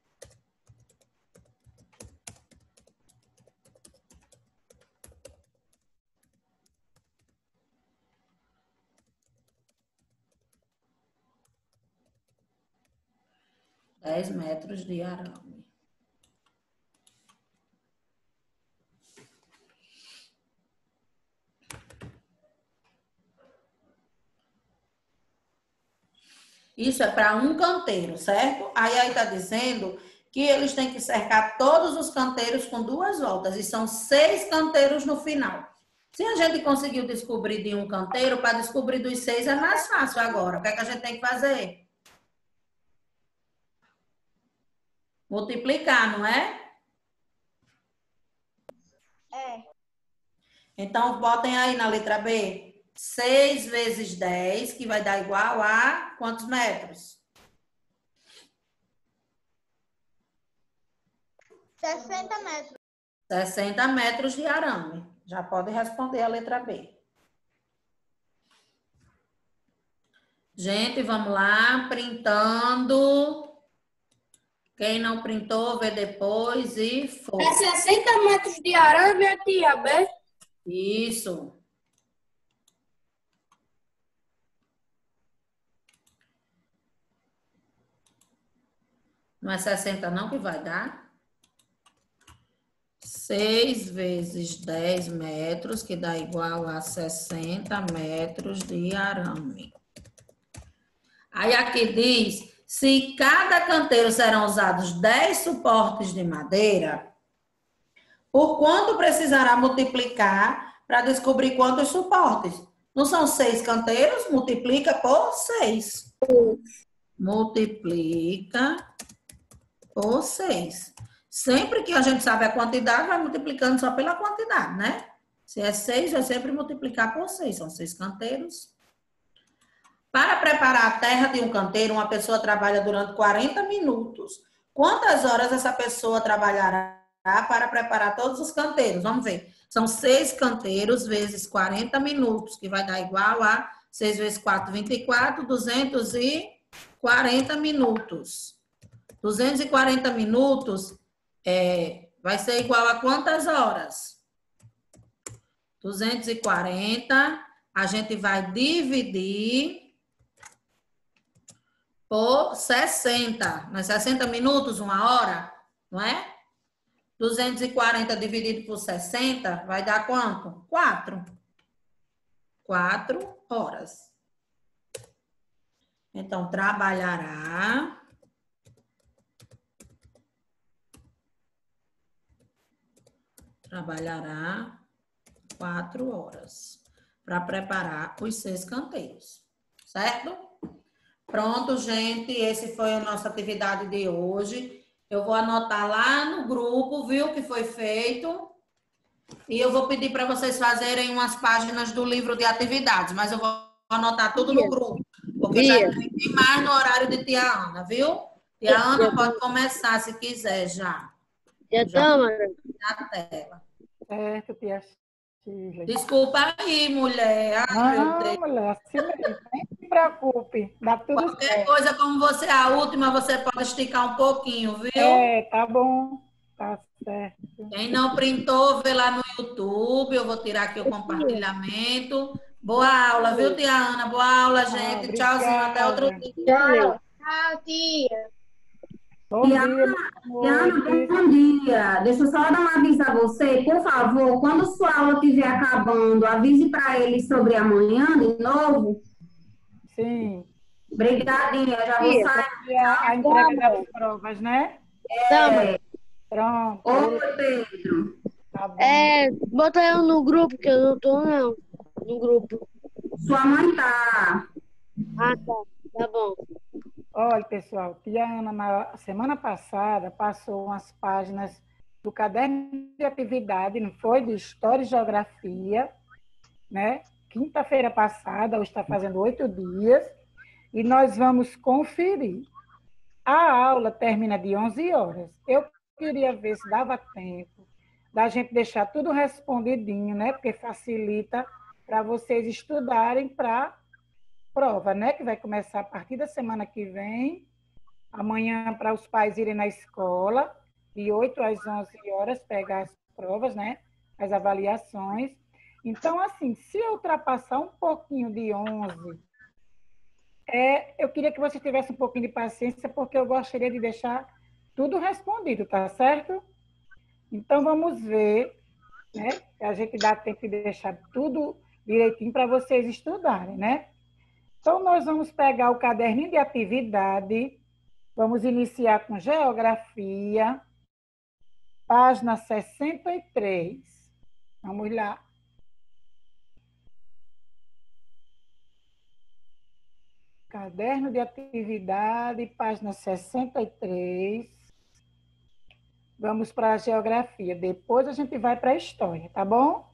Dez metros de arame. Isso é para um canteiro, certo? Aí está dizendo que eles têm que cercar todos os canteiros com 2 voltas. E são 6 canteiros no final. Se a gente conseguiu descobrir de um canteiro, para descobrir dos 6 é mais fácil agora. O que é que a gente tem que fazer? Multiplicar, não é? É. Então, botem aí na letra B. 6 vezes 10, que vai dar igual a quantos metros? 60 metros. 60 metros de arame. Já pode responder a letra B. Gente, vamos lá, printando. Quem não printou, vê depois e foi. É 60 metros de arame, tia, B? Isso. Não é 60 não que vai dar? 6 vezes 10 metros, que dá igual a 60 metros de arame. Aí aqui diz, se cada canteiro serão usados 10 suportes de madeira, por quanto precisará multiplicar para descobrir quantos suportes? Não são 6 canteiros? Multiplica por 6. Multiplica por 6. Sempre que a gente sabe a quantidade, vai multiplicando só pela quantidade, né? Se é 6, vai sempre multiplicar por 6. São 6 canteiros. Para preparar a terra de um canteiro, uma pessoa trabalha durante 40 minutos. Quantas horas essa pessoa trabalhará para preparar todos os canteiros? Vamos ver. São 6 canteiros vezes 40 minutos, que vai dar igual a 6 vezes 4, 24, 240 minutos. 240 minutos vai ser igual a quantas horas? 240, a gente vai dividir por 60. Não é 60 minutos, 1 hora? Não é? 240 dividido por 60 vai dar quanto? 4. 4 horas. Então, trabalhará 4 horas para preparar os 6 canteiros, certo? Pronto, gente, esse foi a nossa atividade de hoje. Eu vou anotar lá no grupo, viu, que foi feito. E eu vou pedir para vocês fazerem umas páginas do livro de atividades, mas eu vou anotar tudo no grupo, porque já tem mais no horário de tia Ana, viu? Tia Ana pode começar se quiser já. Já estamos. Na tela. Certo, tia Shirley. Desculpa aí, mulher. Ai, meu Deus. Não, mulher, assim mesmo, nem se preocupe, dá tudo Qualquer certo. coisa, como você é a última, você pode esticar um pouquinho, viu? Tá bom, tá certo. Quem não printou, vê lá no YouTube. Eu vou tirar aqui o compartilhamento. Boa aula, viu, tia Ana? Boa aula, gente. Obrigada. Tchauzinho, até outro dia. Tchau. Tchau, tia. Bom dia, Tiana, bom dia. Deixa eu só dar um aviso a você. Por favor, quando sua aula estiver acabando, avise para eles sobre amanhã de novo. Sim. Obrigadinha, eu já vou Tia, sair. E a entrega das provas, né? Tama, Pronto. Oi, Pedro. Tá bom. bota eu no grupo, que eu não tô, não. No grupo. Sua mãe tá. Ah, tá. Tá bom. Olha, pessoal, tia Ana, na semana passada, passou umas páginas do caderno de atividade, não foi? De História e Geografia, né? Quinta-feira passada, hoje está fazendo 8 dias, e nós vamos conferir. A aula termina de 11 horas. Eu queria ver se dava tempo da gente deixar tudo respondidinho, né? Porque facilita para vocês estudarem para prova, né? Que vai começar a partir da semana que vem. Amanhã, para os pais irem na escola, de 8 às 11 horas, pegar as provas, né? As avaliações. Então, assim, se eu ultrapassar um pouquinho de 11, eu queria que você tivesse um pouquinho de paciência, porque eu gostaria de deixar tudo respondido, tá certo? Então, vamos ver, né? A gente dá tempo de deixar tudo direitinho para vocês estudarem, né? Então, nós vamos pegar o caderninho de atividade, vamos iniciar com Geografia, página 63. Vamos lá. Caderno de atividade, página 63. Vamos para a Geografia. Depois a gente vai para a História, tá bom?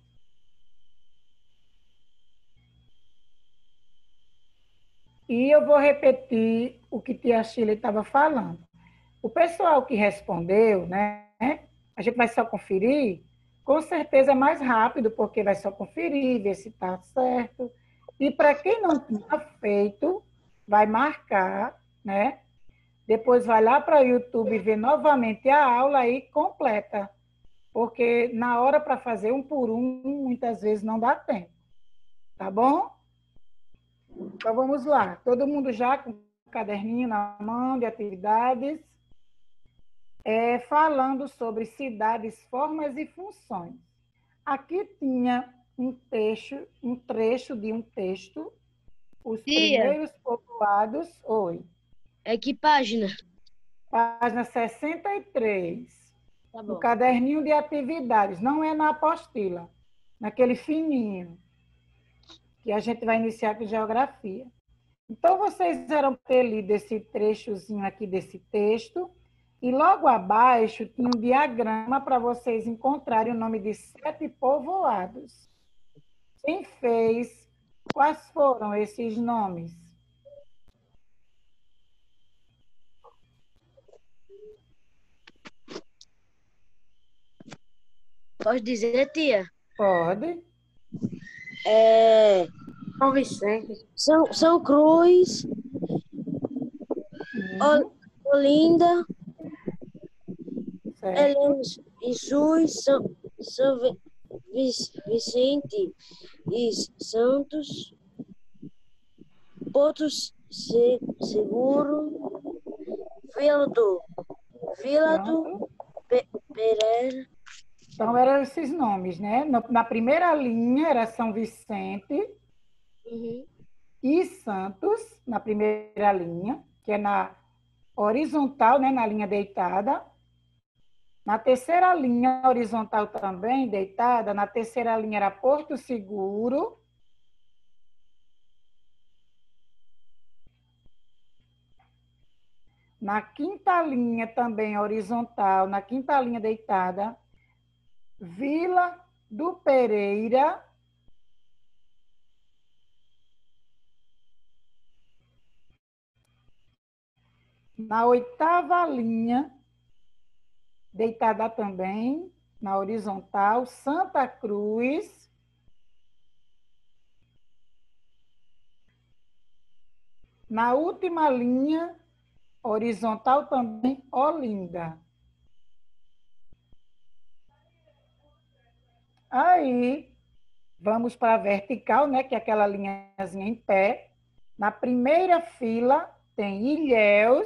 E eu vou repetir o que tia Shirley estava falando. O pessoal que respondeu, né? A gente vai só conferir, com certeza é mais rápido, porque vai só conferir, ver se está certo. E para quem não tinha feito, vai marcar, né? Depois vai lá para o YouTube ver novamente a aula e completa. Porque na hora para fazer um por um, muitas vezes não dá tempo. Tá bom? Então vamos lá. Todo mundo já com o caderninho na mão de atividades. Falando sobre cidades, formas e funções. Aqui tinha um trecho de um texto, os Tia, primeiros povoados. Oi. que página? Página 63. Tá No bom. caderninho de atividades, não é na apostila, naquele fininho, que a gente vai iniciar com geografia. Então, vocês vão ter lido esse trechozinho aqui desse texto, e logo abaixo tinha um diagrama para vocês encontrarem o nome de 7 povoados. Quem fez? Quais foram esses nomes? Pode dizer, tia? Pode. São Vicente. São Cruz, Olinda, Certo. Helena e Sus, São Vicente e Santos, Porto Seguro, Vila do Pronto. Pereira. Então, eram esses nomes, né? Na primeira linha era São Vicente e Santos, na primeira linha, que é na horizontal, né? Na linha deitada. Na terceira linha, horizontal também, deitada. Na terceira linha era Porto Seguro. Na quinta linha, também horizontal, na quinta linha deitada, Vila do Pereira. Na oitava linha, deitada também, na horizontal, Santa Cruz. Na última linha, horizontal também, Olinda. Aí, vamos para a vertical, né, que é aquela linhazinha em pé. Na primeira fila tem Ilhéus.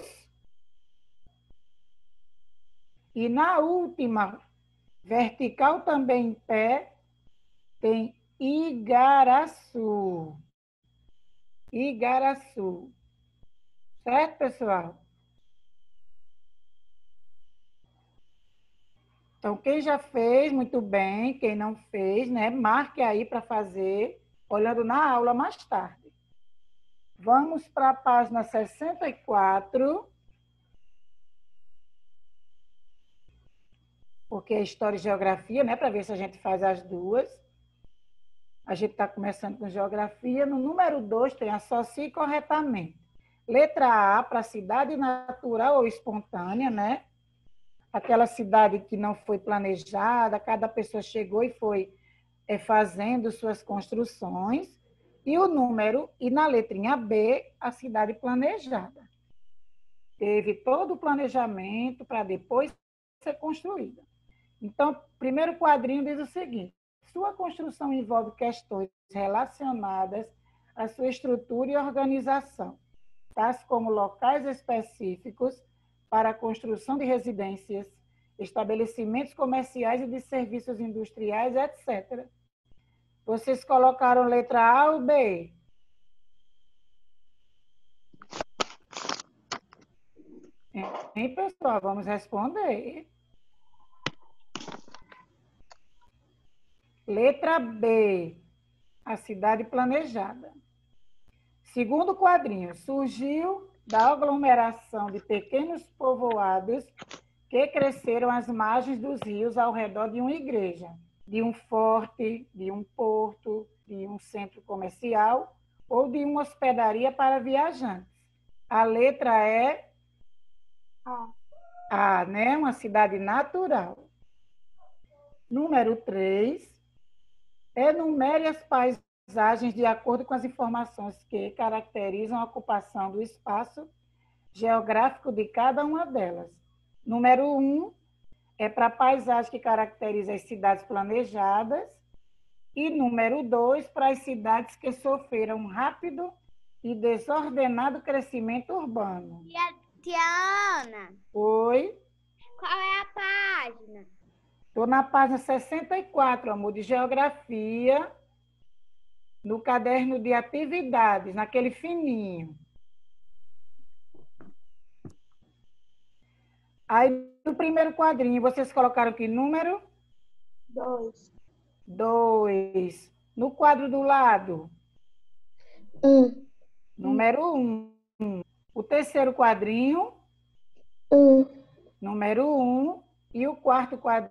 E na última, vertical também em pé, tem Igaraçu. Igaraçu. Certo, pessoal? Então, quem já fez, muito bem. Quem não fez, né? Marque aí para fazer, olhando na aula mais tarde. Vamos para a página 64. Porque é História e Geografia, né? Para ver se a gente faz as duas. A gente está começando com Geografia. No número 2 tem associe corretamente. Letra A, para cidade natural ou espontânea, né? Aquela cidade que não foi planejada, cada pessoa chegou e foi fazendo suas construções. E o número, e na letrinha B, a cidade planejada. Teve todo o planejamento para depois ser construída. Então, o primeiro quadrinho diz o seguinte: sua construção envolve questões relacionadas à sua estrutura e organização, tais como locais específicos para a construção de residências, estabelecimentos comerciais e de serviços industriais, etc. Vocês colocaram letra A ou B? Hein, pessoal? Vamos responder. Letra B, a cidade planejada. Segundo quadrinho, surgiu da aglomeração de pequenos povoados que cresceram às margens dos rios ao redor de uma igreja, de um forte, de um porto, de um centro comercial ou de uma hospedaria para viajantes. A letra é A, né? Uma cidade natural. Número 3. Enumere as paisagens de acordo com as informações que caracterizam a ocupação do espaço geográfico de cada uma delas. Número 1 é para a paisagem que caracteriza as cidades planejadas. E número 2 para as cidades que sofreram um rápido e desordenado crescimento urbano. Tia Ana, Oi? qual é a página? Estou na página 64, amor, de Geografia, no caderno de atividades, naquele fininho. Aí, no primeiro quadrinho, vocês colocaram que número? 2. 2. No quadro do lado? 1. Número 1. O terceiro quadrinho? 1. Número 1. E o quarto quadrinho?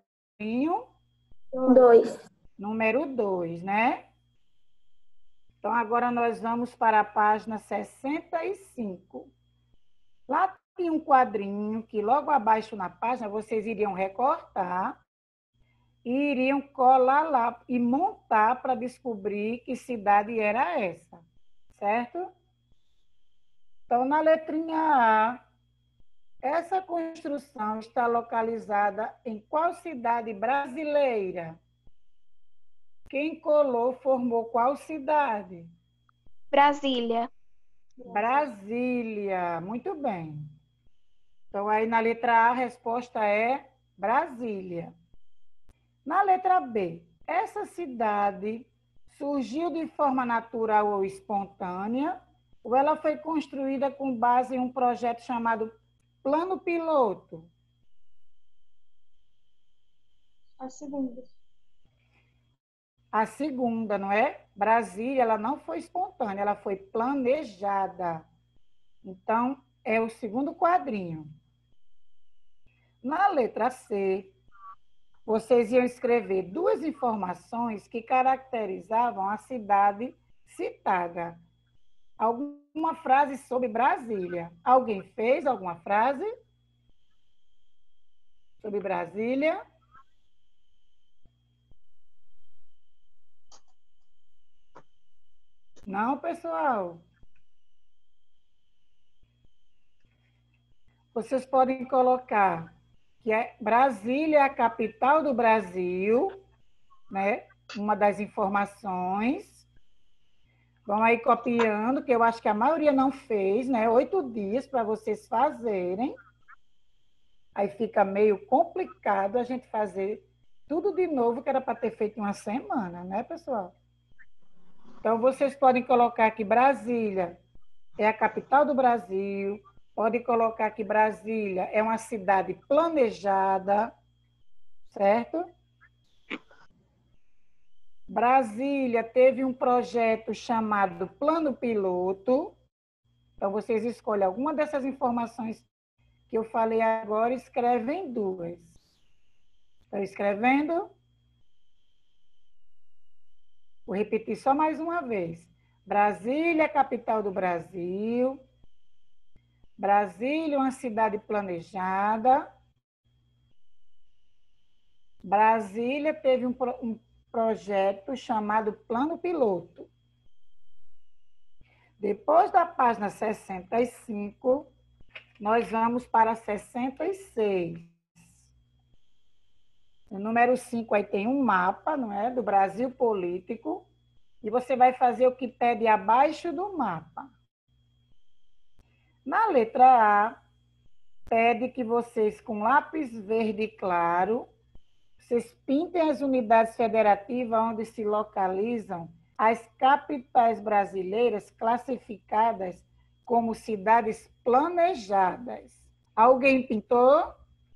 2. Número 2, né? Então, agora nós vamos para a página 65. Lá tem um quadrinho que logo abaixo na página vocês iriam recortar e iriam colar lá e montar para descobrir que cidade era essa, certo? Então, na letrinha A, essa construção está localizada em qual cidade brasileira? Quem colou formou qual cidade? Brasília. Brasília. Muito bem. Então, aí na letra A, a resposta é Brasília. Na letra B, essa cidade surgiu de forma natural ou espontânea, ou ela foi construída com base em um projeto chamado Plano Piloto? A segunda. A segunda, não é? Brasília, ela não foi espontânea, ela foi planejada. Então, é o segundo quadrinho. Na letra C, vocês iam escrever duas informações que caracterizavam a cidade citada. Alguma frase sobre Brasília. Alguém fez alguma frase sobre Brasília? Não, pessoal? Vocês podem colocar que Brasília é a capital do Brasil, né? Uma das informações. Vão aí copiando, que eu acho que a maioria não fez, né? 8 dias para vocês fazerem. Aí fica meio complicado a gente fazer tudo de novo, que era para ter feito uma semana, né, pessoal? Então, vocês podem colocar aqui Brasília é a capital do Brasil. Pode colocar que Brasília é uma cidade planejada, certo? Brasília teve um projeto chamado Plano Piloto. Então, vocês escolhem alguma dessas informações que eu falei agora e escrevem duas. Estão escrevendo? Vou repetir só mais uma vez. Brasília é a capital do Brasil. Brasília é uma cidade planejada. Brasília teve um projeto chamado Plano Piloto. Depois da página 65, nós vamos para 66. No número 5 aí tem um mapa, não é? Do Brasil político. E você vai fazer o que pede abaixo do mapa. Na letra A, pede que vocês, com lápis verde claro, vocês pintem as unidades federativas onde se localizam as capitais brasileiras classificadas como cidades planejadas. Alguém pintou?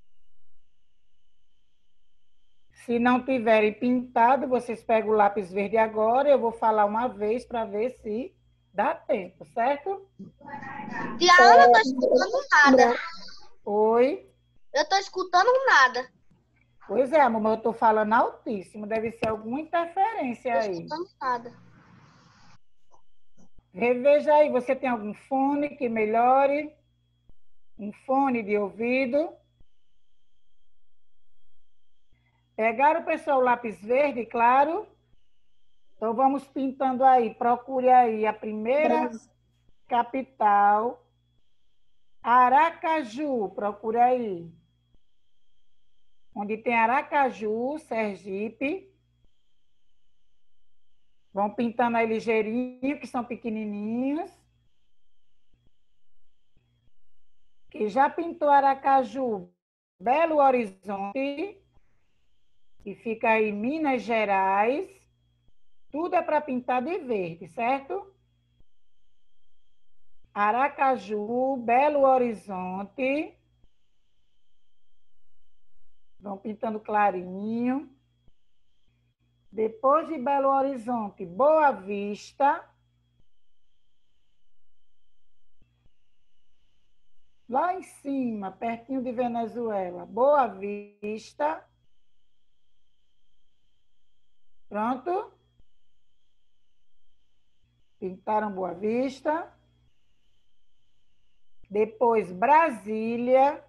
Se não tiverem pintado, vocês pegam o lápis verde agora. Eu vou falar uma vez para ver se dá tempo, certo? Tia Ana, eu tô escutando nada. Oi? Eu tô escutando nada. Pois é, amor, mas eu estou falando altíssimo. Deve ser alguma interferência Tô aí. escutando nada. Reveja aí, você tem algum fone que melhore? Um fone de ouvido? Pegaram, pessoal, o lápis verde, claro? Então, vamos pintando aí. Procure aí a primeira capital. Aracaju, procure aí. Onde tem Aracaju, Sergipe. Vão pintando aí ligeirinho, que são pequenininhos. Que já pintou Aracaju, Belo Horizonte, que fica aí em Minas Gerais. Tudo é para pintar de verde, certo? Aracaju, Belo Horizonte. Vão pintando clarinho. Depois de Belo Horizonte, Boa Vista. Lá em cima, pertinho de Venezuela, Boa Vista. Pronto? Pintaram Boa Vista. Depois, Brasília.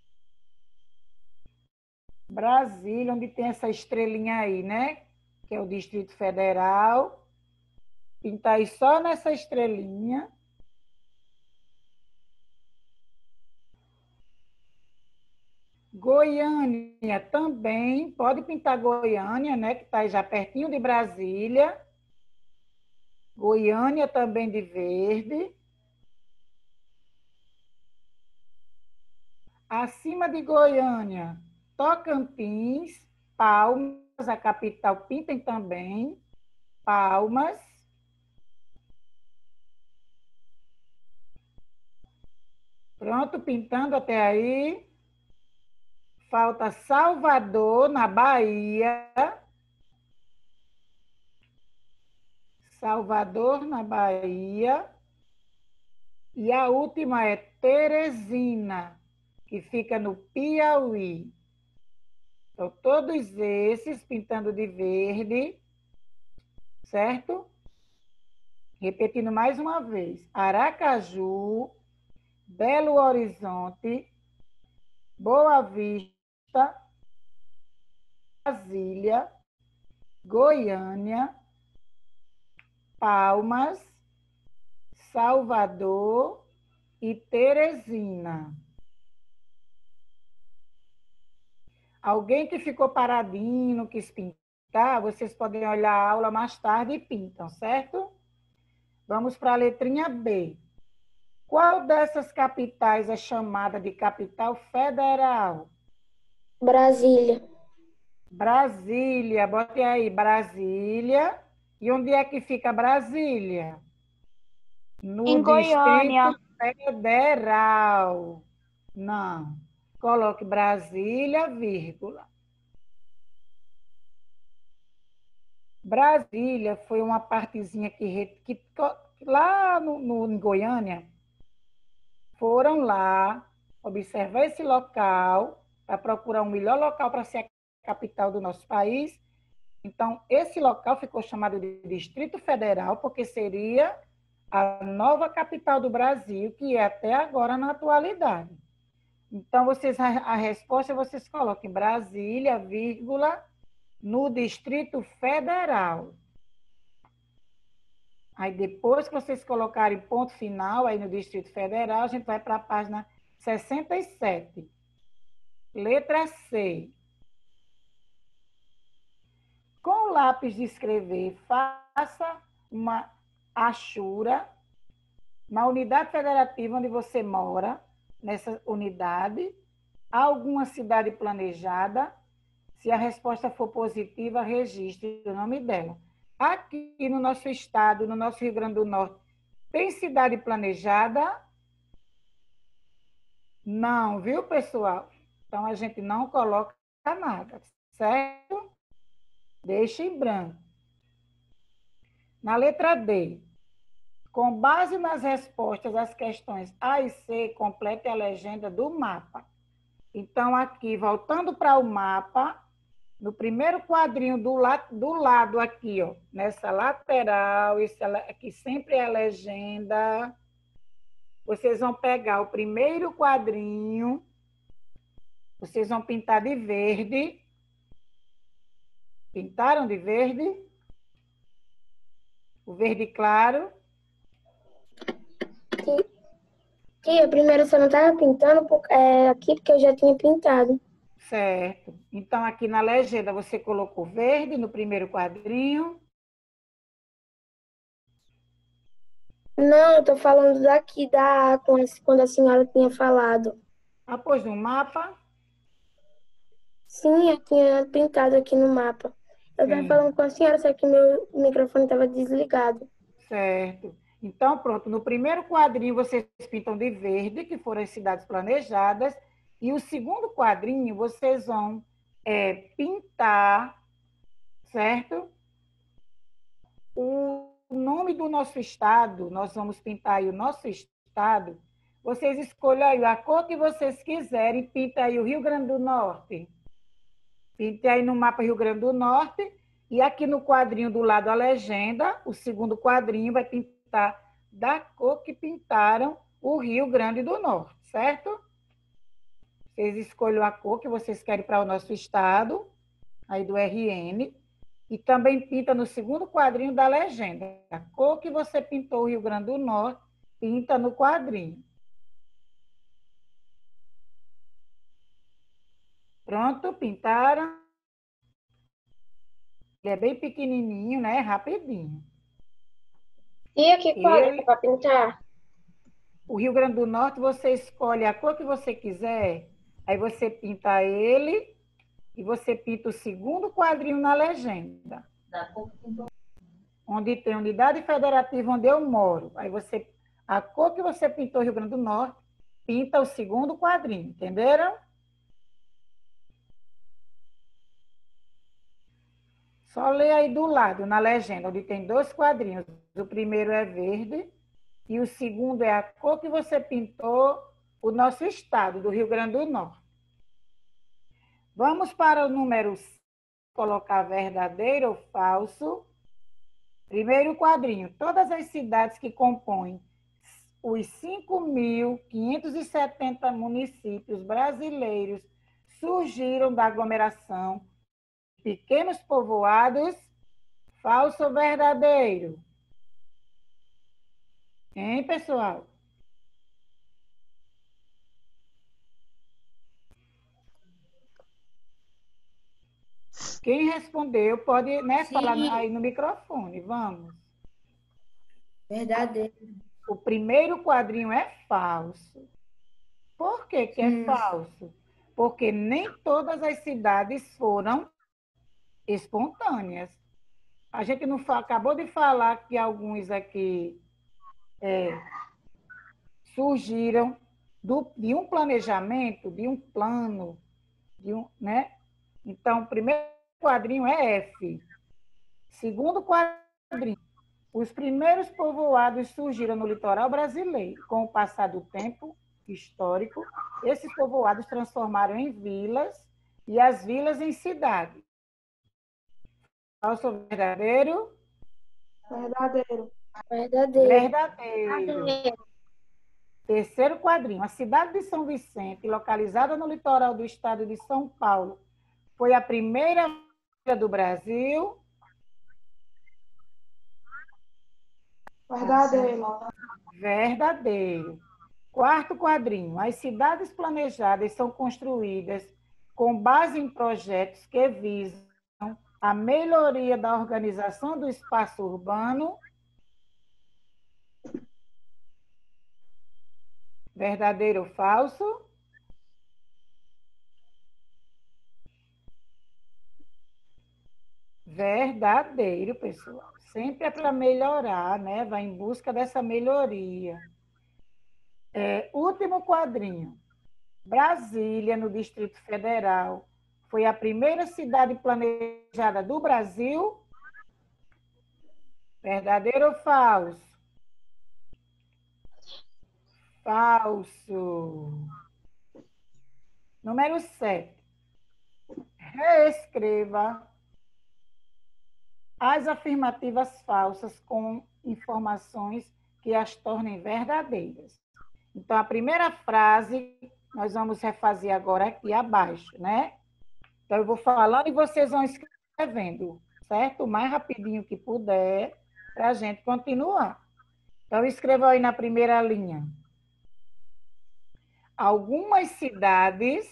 Brasília, onde tem essa estrelinha aí, né? Que é o Distrito Federal. Pintar aí só nessa estrelinha. Goiânia também. Pode pintar Goiânia, né? Que está aí já pertinho de Brasília. Goiânia também de verde. Acima de Goiânia, Tocantins, Palmas, a capital, pintem também. Palmas. Pronto, pintando até aí. Falta Salvador, na Bahia. Salvador, na Bahia. E a última é Teresina, que fica no Piauí. Então, todos esses pintando de verde, certo? Repetindo mais uma vez. Aracaju, Belo Horizonte, Boa Vista, Brasília, Goiânia, Palmas, Salvador e Teresina. Alguém que ficou paradinho, não quis pintar, vocês podem olhar a aula mais tarde e pintam, certo? Vamos para a letrinha B. Qual dessas capitais é chamada de capital federal? Brasília. Brasília, bote aí, Brasília. E onde é que fica Brasília? No Em Goiânia. Distrito Federal. Não. Coloque Brasília, vírgula. Brasília foi uma partezinha que lá em Goiânia, foram lá observar esse local para procurar um melhor local para ser a capital do nosso país. Então, esse local ficou chamado de Distrito Federal, porque seria a nova capital do Brasil, que é até agora na atualidade. Então, a resposta vocês coloquem Brasília, vírgula, no Distrito Federal. Aí, depois que vocês colocarem ponto final aí no Distrito Federal, a gente vai para a página 67. Letra C. Com o lápis de escrever, faça uma achura na unidade federativa onde você mora, nessa unidade, alguma cidade planejada. Se a resposta for positiva, registre o nome dela. Aqui no nosso estado, no nosso Rio Grande do Norte, tem cidade planejada? Não, viu, pessoal? Então, a gente não coloca nada, certo? Deixa em branco. Na letra D, com base nas respostas às questões A e C, complete a legenda do mapa. Então, aqui, voltando para o mapa, no primeiro quadrinho do lado aqui, ó, nessa lateral, isso aqui sempre é a legenda. Vocês vão pegar o primeiro quadrinho, vocês vão pintar de verde. Pintaram de verde? O verde claro. Tia, primeiro você não estava pintando aqui porque eu já tinha pintado. Certo. Então, aqui na legenda, você colocou verde no primeiro quadrinho. Não, eu tô falando daqui quando a senhora tinha falado. Ah, pois no mapa. Sim, eu tinha pintado aqui no mapa. Eu estava Sim. falando com a senhora, só que meu microfone estava desligado. Certo. Então, pronto. No primeiro quadrinho, vocês pintam de verde, que foram as cidades planejadas. E o segundo quadrinho, vocês vão pintar, certo? O nome do nosso estado, nós vamos pintar aí o nosso estado. Vocês escolhem aí a cor que vocês quiserem, pinta aí o Rio Grande do Norte. Pinte aí no mapa Rio Grande do Norte. E aqui no quadrinho do lado a legenda, o segundo quadrinho vai pintar da cor que pintaram o Rio Grande do Norte, certo? Vocês escolhem a cor que vocês querem para o nosso estado, aí do RN. E também pinta no segundo quadrinho da legenda. A cor que você pintou o Rio Grande do Norte, pinta no quadrinho. Pronto, pintaram. Ele é bem pequenininho, né? Rapidinho. E aqui qual é para pintar? O Rio Grande do Norte, você escolhe a cor que você quiser, aí você pinta ele e você pinta o segundo quadrinho na legenda. Onde tem unidade federativa onde eu moro. Aí a cor que você pintou Rio Grande do Norte, pinta o segundo quadrinho, entenderam? Só lê aí do lado, na legenda, onde tem 2 quadrinhos. O primeiro é verde e o segundo é a cor que você pintou o nosso estado, do Rio Grande do Norte. Vamos para o número 5, colocar verdadeiro ou falso. Primeiro quadrinho, todas as cidades que compõem os 5.570 municípios brasileiros surgiram da aglomeração pequenos povoados, falso ou verdadeiro? Hein, pessoal? Quem respondeu pode, né, falar aí no microfone. Vamos. Verdadeiro. O primeiro quadrinho é falso. Por que que é falso? Porque nem todas as cidades foram espontâneas. A gente não acabou de falar que alguns aqui surgiram de um planejamento, de um plano, né? Então, o primeiro quadrinho é F. Segundo quadrinho, os primeiros povoados surgiram no litoral brasileiro. Com o passar do tempo histórico, esses povoados transformaram em vilas e as vilas em cidades. Falso ou verdadeiro? Verdadeiro. Verdadeiro. Terceiro quadrinho. A cidade de São Vicente, localizada no litoral do estado de São Paulo, foi a primeira vila do Brasil. Verdadeiro. Verdadeiro. Quarto quadrinho. As cidades planejadas são construídas com base em projetos que visam a melhoria da organização do espaço urbano. Verdadeiro ou falso? Verdadeiro, pessoal. Sempre é para melhorar, né? Vai em busca dessa melhoria. Último quadrinho. Brasília, no Distrito Federal, foi a primeira cidade planejada do Brasil. Verdadeiro ou falso? Falso. Número 7. Reescreva as afirmativas falsas com informações que as tornem verdadeiras. Então, a primeira frase nós vamos refazer agora aqui abaixo, né? Então, eu vou falando e vocês vão escrevendo, certo? O mais rapidinho que puder, para a gente continuar. Então, escreva aí na primeira linha. Algumas cidades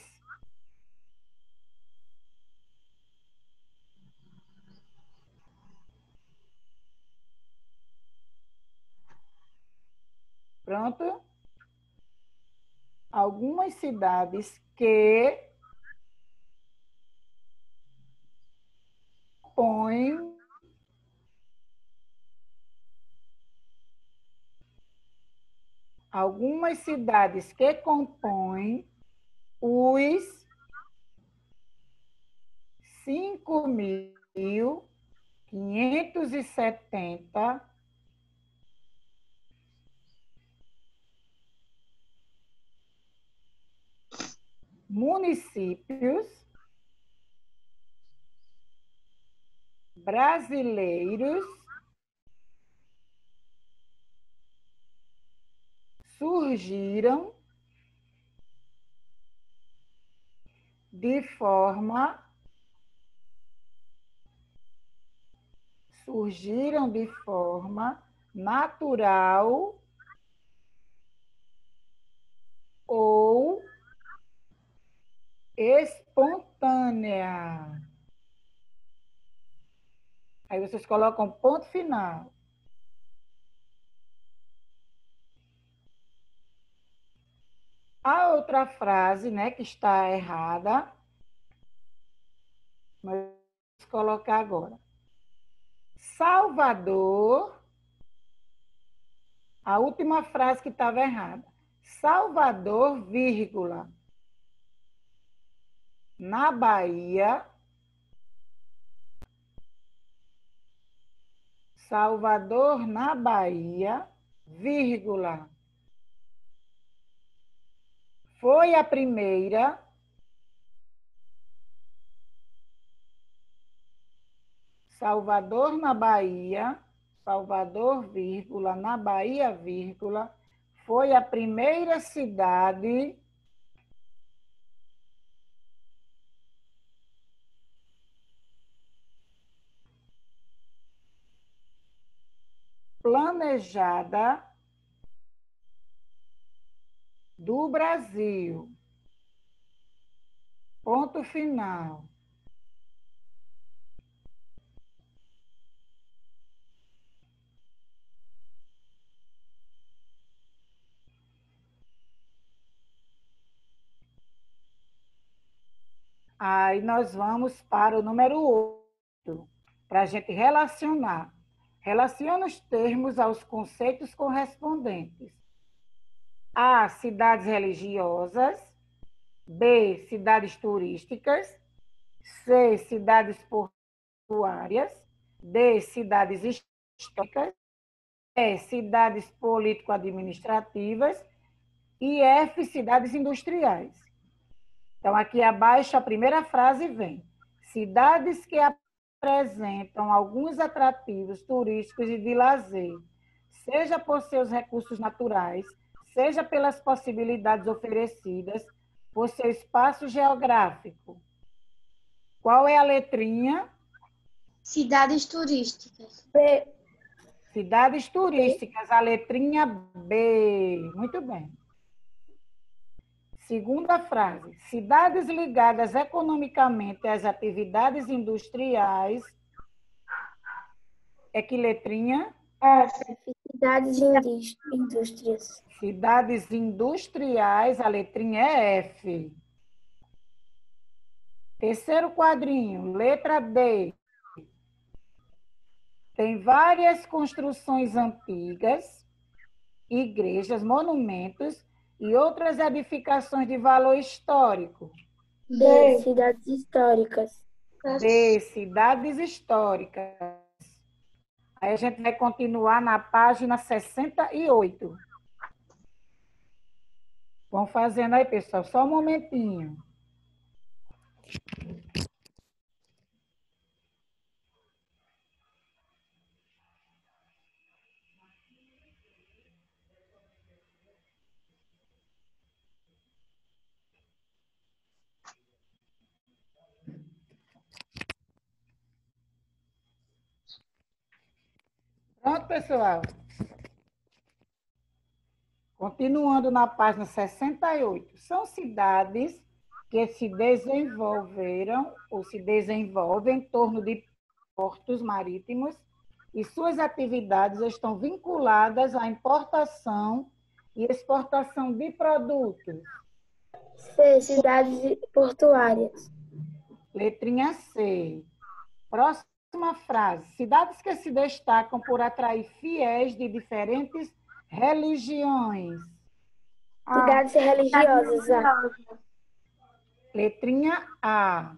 pronto? Algumas cidades que compõem os 5.570 municípios brasileiros surgiram de forma natural ou espontânea. Aí vocês colocam ponto final. A outra frase, né, que está errada, nós vamos colocar agora. Salvador, a última frase que estava errada. Salvador, vírgula, na Bahia. Salvador, na Bahia, vírgula, foi a primeira Salvador, na Bahia, Salvador, vírgula, na Bahia, vírgula, foi a primeira cidade planejada do Brasil. Ponto final. Aí nós vamos para o número 8, para a gente relacionar. Relaciona os termos aos conceitos correspondentes. A, cidades religiosas. B, cidades turísticas. C, cidades portuárias. D, cidades históricas. E, cidades político-administrativas. E F, cidades industriais. Então, aqui abaixo, a primeira frase vem. Cidades que apresentam alguns atrativos turísticos e de lazer, seja por seus recursos naturais, seja pelas possibilidades oferecidas por seu espaço geográfico. Qual é a letrinha? Cidades turísticas. B. Cidades turísticas, a letrinha B. Muito bem. Segunda frase. Cidades ligadas economicamente às atividades industriais. É que letrinha? F. Cidades e indústrias. Cidades industriais, a letrinha é F. Terceiro quadrinho, letra D. Tem várias construções antigas, igrejas, monumentos e outras edificações de valor histórico. D. Cidades históricas. D. Cidades históricas. Aí a gente vai continuar na página 68. Vão fazendo aí, pessoal, só um momentinho. Pronto, pessoal. Continuando na página 68. São cidades que se desenvolveram ou se desenvolvem em torno de portos marítimos e suas atividades estão vinculadas à importação e exportação de produtos. C. Cidades portuárias. Letrinha C. Próxima frase. Cidades que se destacam por atrair fiéis de diferentes religiões. Cidades religiosas. A. Letrinha A.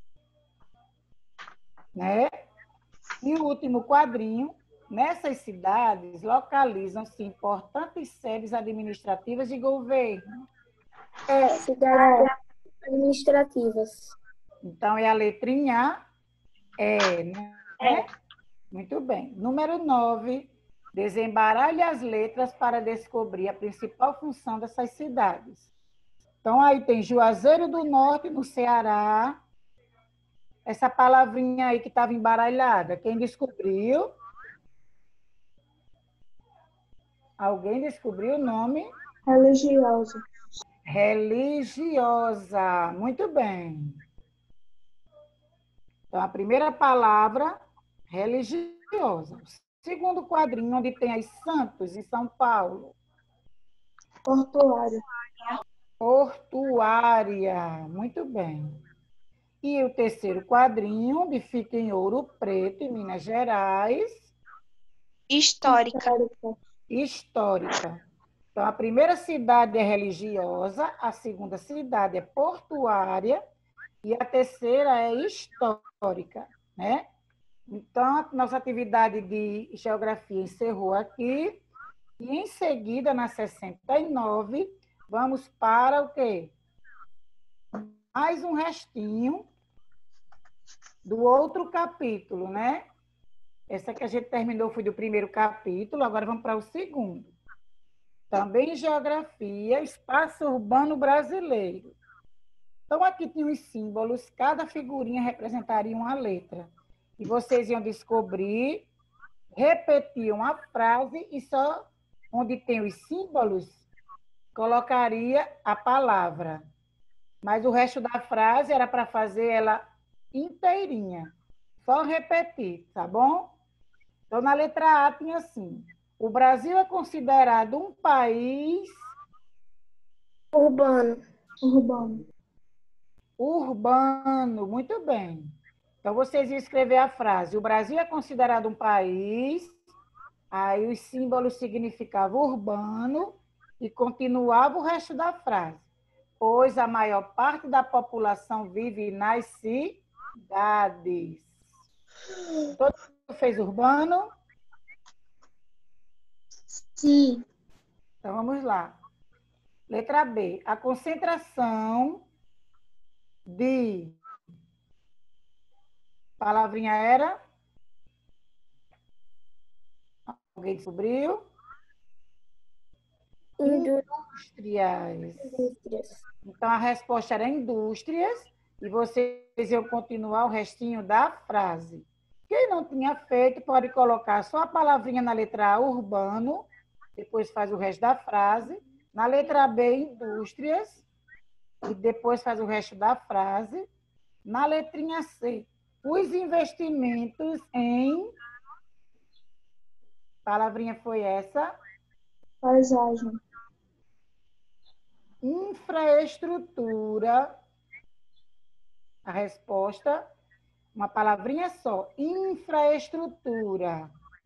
Né? E o último quadrinho. Nessas cidades localizam-se importantes sedes administrativas de governo. Cidades administrativas. Então, é a letrinha E, né? Muito bem. Número 9. Desembaralhe as letras para descobrir a principal função dessas cidades. Então, aí tem Juazeiro do Norte, no Ceará. Essa palavrinha aí que estava embaralhada. Quem descobriu? Alguém descobriu o nome? Religiosa. Religiosa. Muito bem. Então, a primeira palavra, religiosa. Segundo quadrinho, onde tem as Santos, em São Paulo. Portuária. Portuária. Muito bem. E o terceiro quadrinho, onde fica em Ouro Preto, em Minas Gerais. Histórica. Histórica. Então, a primeira cidade é religiosa, a segunda cidade é portuária e a terceira é histórica, né? Então, a nossa atividade de geografia encerrou aqui. E, em seguida, na 69, vamos para o quê? Mais um restinho do outro capítulo, né? Essa que a gente terminou foi do primeiro capítulo, agora vamos para o segundo. Também geografia, espaço urbano brasileiro. Então, aqui tem os símbolos, cada figurinha representaria uma letra. E vocês iam descobrir, repetiam a frase e só onde tem os símbolos, colocaria a palavra. Mas o resto da frase era para fazer ela inteirinha. Só repetir, tá bom? Então, na letra A tinha assim: o Brasil é considerado um país Urbano. Urbano. urbano. Muito bem. Então, vocês iam escrever a frase: o Brasil é considerado um país, aí os símbolos significavam urbano e continuava o resto da frase. Pois a maior parte da população vive nas cidades. Todo mundo fez urbano? Sim. Então, vamos lá. Letra B. A concentração de... Palavrinha era? Alguém descobriu? Indústrias. Então, a resposta era indústrias e vocês iam continuar o restinho da frase. Quem não tinha feito pode colocar só a palavrinha na letra A, urbano, depois faz o resto da frase. Na letra B, indústrias, e depois faz o resto da frase. Na letrinha C, os investimentos em... Palavrinha foi essa? Paisagem. Infraestrutura. A resposta, uma palavrinha só. Infraestrutura.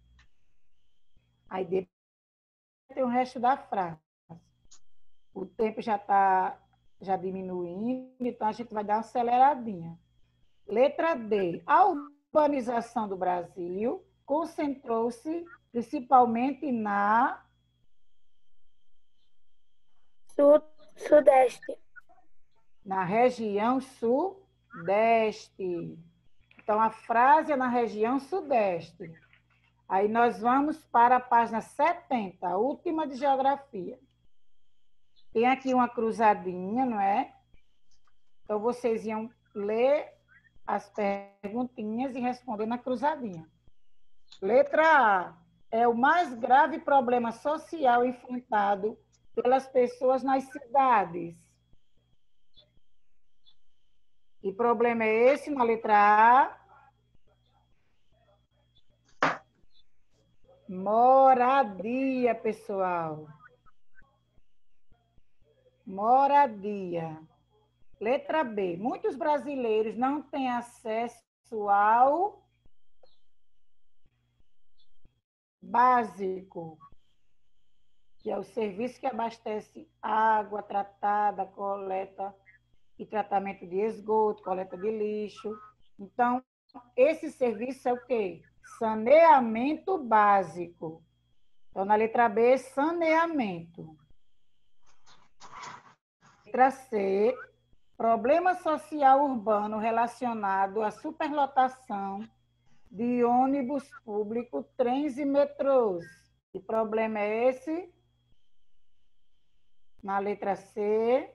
Aí depois tem o resto da frase. O tempo já está diminuindo, então a gente vai dar uma aceleradinha. Letra D. A urbanização do Brasil concentrou-se principalmente Sudeste. na região sudeste. Então, a frase é na região sudeste. Aí nós vamos para a página 70, a última de geografia. Tem aqui uma cruzadinha, não é? Então, vocês iam ler as perguntinhas e responder na cruzadinha. Letra A. É o mais grave problema social enfrentado pelas pessoas nas cidades. Que problema é esse na letra A? Moradia, pessoal. Moradia. Letra B. Muitos brasileiros não têm acesso ao básico, que é o serviço que abastece água tratada, coleta e tratamento de esgoto, coleta de lixo. Então, esse serviço é o quê? Saneamento básico. Então, na letra B, saneamento. Letra C, problema social urbano relacionado à superlotação de ônibus público, trens e metrôs. Que problema é esse? Na letra C.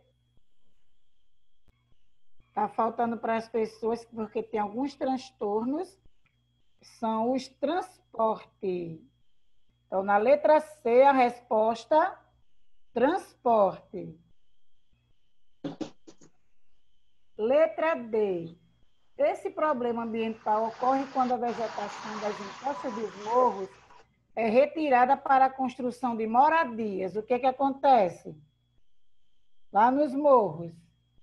Está faltando para as pessoas, porque tem alguns transtornos, são os transportes. Então, na letra C, a resposta, transporte. Letra D. Esse problema ambiental ocorre quando a vegetação das encostas dos morros é retirada para a construção de moradias. O que que acontece? Lá nos morros.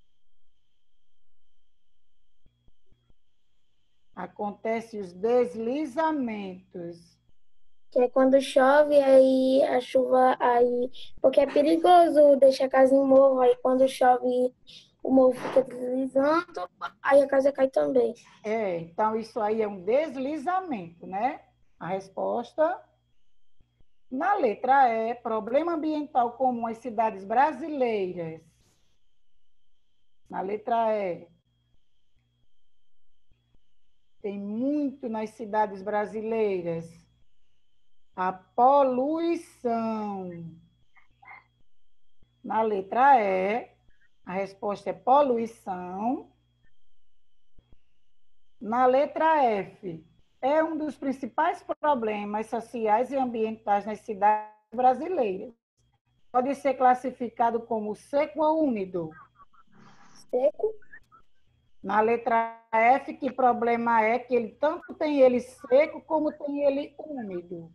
Acontece os deslizamentos. Que é quando chove, aí a chuva, aí... Porque é perigoso deixar a casa em morro, aí quando chove, o morro fica deslizando, aí a casa cai também. Então isso aí é um deslizamento, né? A resposta... Na letra E, problema ambiental comum às cidades brasileiras. Na letra E. Tem muito nas cidades brasileiras. A poluição. Na letra E, a resposta é poluição. Na letra F, é um dos principais problemas sociais e ambientais nas cidades brasileiras. Pode ser classificado como seco ou úmido. Seco. Na letra F, que problema é que ele tanto tem ele seco como tem ele úmido.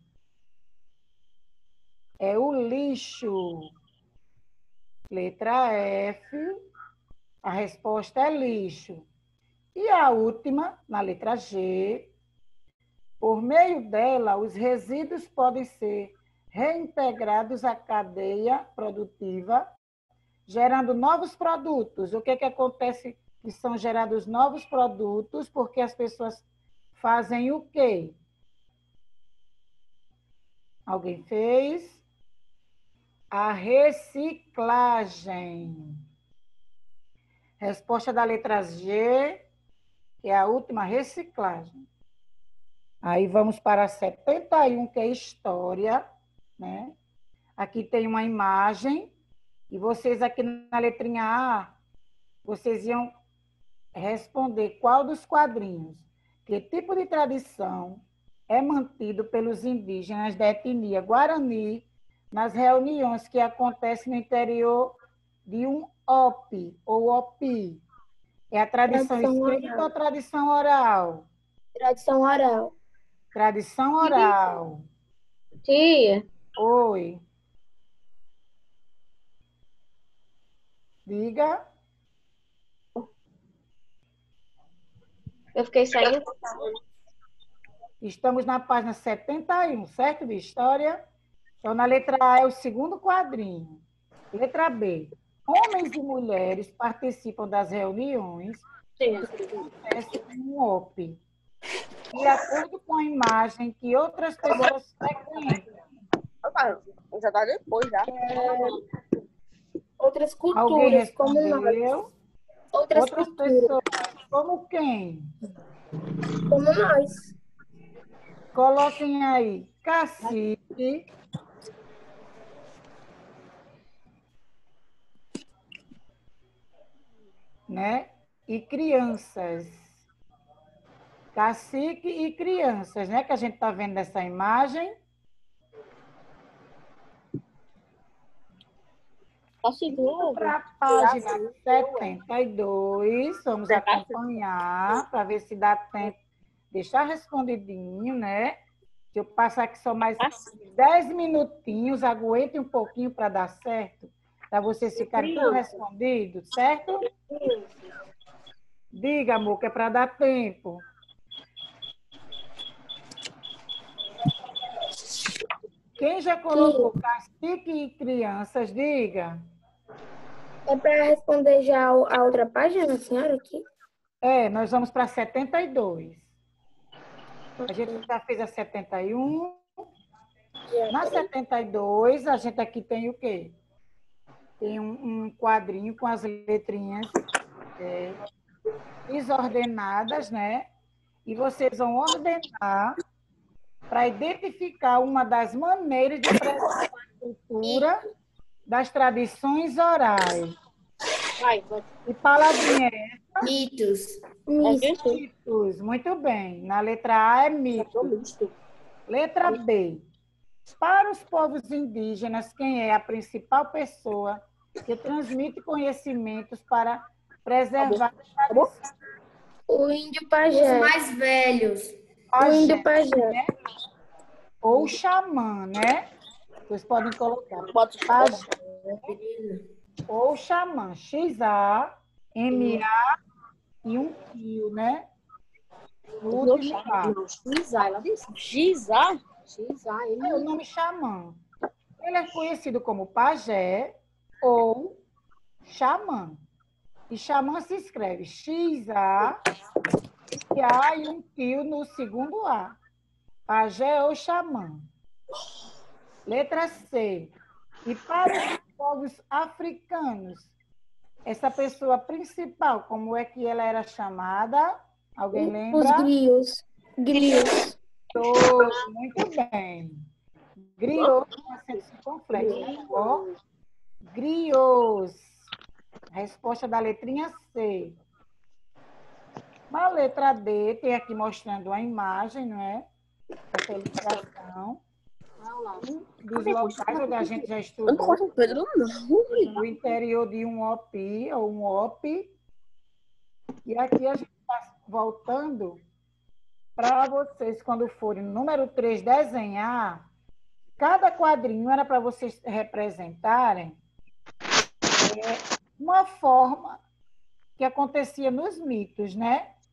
É o lixo. Letra F, a resposta é lixo. E a última, na letra G, por meio dela, os resíduos podem ser reintegrados à cadeia produtiva, gerando novos produtos. O que acontece que são gerados novos produtos? Porque as pessoas fazem o quê? Alguém fez? A reciclagem. Resposta da letra G, que é a última, reciclagem. Aí vamos para 71, que é história, né? Aqui tem uma imagem, e vocês aqui na letrinha A, vocês iam responder qual dos quadrinhos, que tipo de tradição é mantido pelos indígenas da etnia Guarani nas reuniões que acontecem no interior de um OP ou OPI. É a tradição escrita ou tradição oral? Tradição oral. Tradição oral. Tia, Oi. Diga. eu fiquei saindo. Estamos na página 71, certo? De história. Então, na letra A é o segundo quadrinho. Letra B. Homens e mulheres participam das reuniões que acontecem no OP. De acordo com a imagem que outras pessoas frequentam. Já tá depois, já. Outras Alguém culturas, como nós. respondeu? Outras Outras culturas, pessoas. Como quem? como nós. Coloquem aí. Cacique. Né? E crianças. Cacique e crianças, né? Que a gente está vendo nessa imagem. Para a página 72, vamos acompanhar para ver se dá tempo de deixar respondidinho, né? Se eu passar aqui só mais 10 minutinhos, aguente um pouquinho para dar certo, para vocês ficarem tudo respondidos, certo? Diga, amor, que é para dar tempo. Quem já colocou cacique e crianças, diga. É para responder já a outra página, senhora, aqui? É, nós vamos para 72. A gente já fez a 71. Na 72, a gente aqui tem o quê? Tem um quadrinho com as letrinhas desordenadas, né? E vocês vão ordenar para identificar uma das maneiras de preservar a cultura das tradições orais. E palavrinha é essa? Mitos. Mitos. Muito bem. Na letra A é mito. Letra B. Para os povos indígenas, quem é a principal pessoa que transmite conhecimentos para preservar as tradições? O índio Os pajé. mais velhos. O índio Né? pajé. Ou xamã, né? Vocês podem colocar pajé ou xamã. X-A-M-A e um fio, né? No último A. Ela disse. Gizá? É o nome xamã. Ele é conhecido como pajé ou xamã. E xamã se escreve X-A e um fio no segundo A. Pajé ou xamã. Letra C. E para os povos africanos, essa pessoa principal, como é que ela era chamada? Alguém lembra? Os grios. Grios. Muito bem. Griot com acento circunflexo. Né? Ó, griots. Resposta da letrinha C. Na letra D, tem aqui mostrando a imagem, não é? Essa ilustração. Dos locais onde a gente já estudou. No interior de um OP ou um OP. E aqui a gente está voltando para vocês, quando forem no número 3 desenhar, cada quadrinho era para vocês representarem uma forma que acontecia nos mitos, né?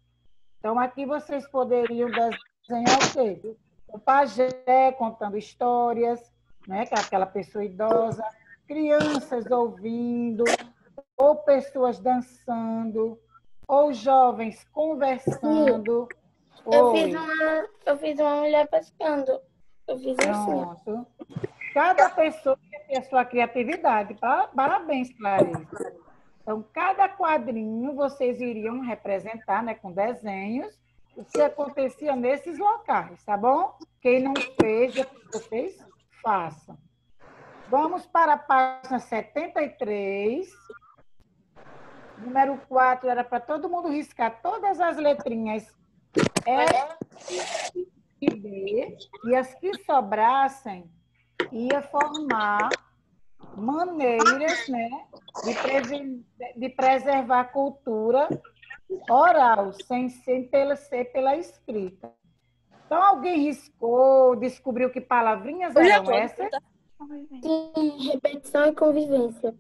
Então, aqui vocês poderiam desenhar o quê? O pajé contando histórias, né? Que é aquela pessoa idosa, crianças ouvindo, ou pessoas dançando, ou jovens conversando. Eu fiz uma mulher pescando. Eu fiz assim. Pronto. Cada pessoa tem a sua criatividade. Parabéns, Clarice. Então, cada quadrinho vocês iriam representar, né, com desenhos, o que acontecia nesses locais, tá bom? Quem não fez, vocês façam. Vamos para a página 73. Número 4 era para todo mundo riscar todas as letrinhas F e B, e as que sobrassem ia formar maneiras, né, de preservar a cultura oral, sem ser pela escrita. Então, alguém riscou, descobriu que palavrinhas eram essas? Sim, repetição e convivência.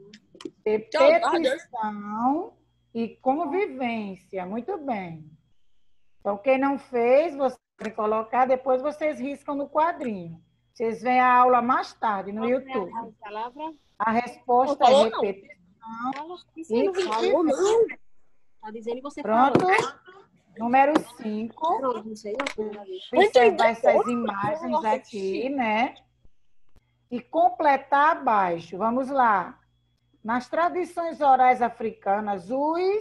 Repetição e convivência. Muito bem. Então, quem não fez, você pode colocar, depois vocês riscam no quadrinho. Vocês veem a aula mais tarde no YouTube. A resposta é repetição e convivência. Tá dizendo que você Pronto? falou. Número 5. Observar essas imagens aqui, né? E completar abaixo. Vamos lá. Nas tradições orais africanas,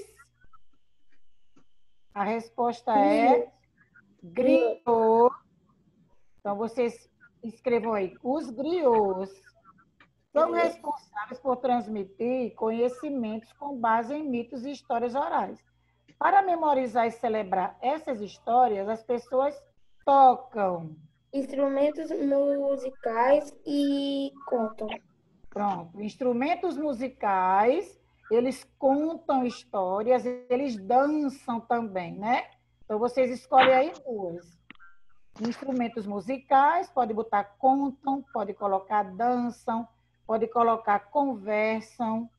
a resposta é griot. Então, vocês escrevam aí. Os griots são responsáveis por transmitir conhecimentos com base em mitos e histórias orais. Para memorizar e celebrar essas histórias, as pessoas tocam. Instrumentos musicais e contam. Pronto. Instrumentos musicais, eles contam histórias, eles dançam também, né? Então, vocês escolhem aí duas. Instrumentos musicais, pode botar contam, pode colocar dançam, pode colocar conversam.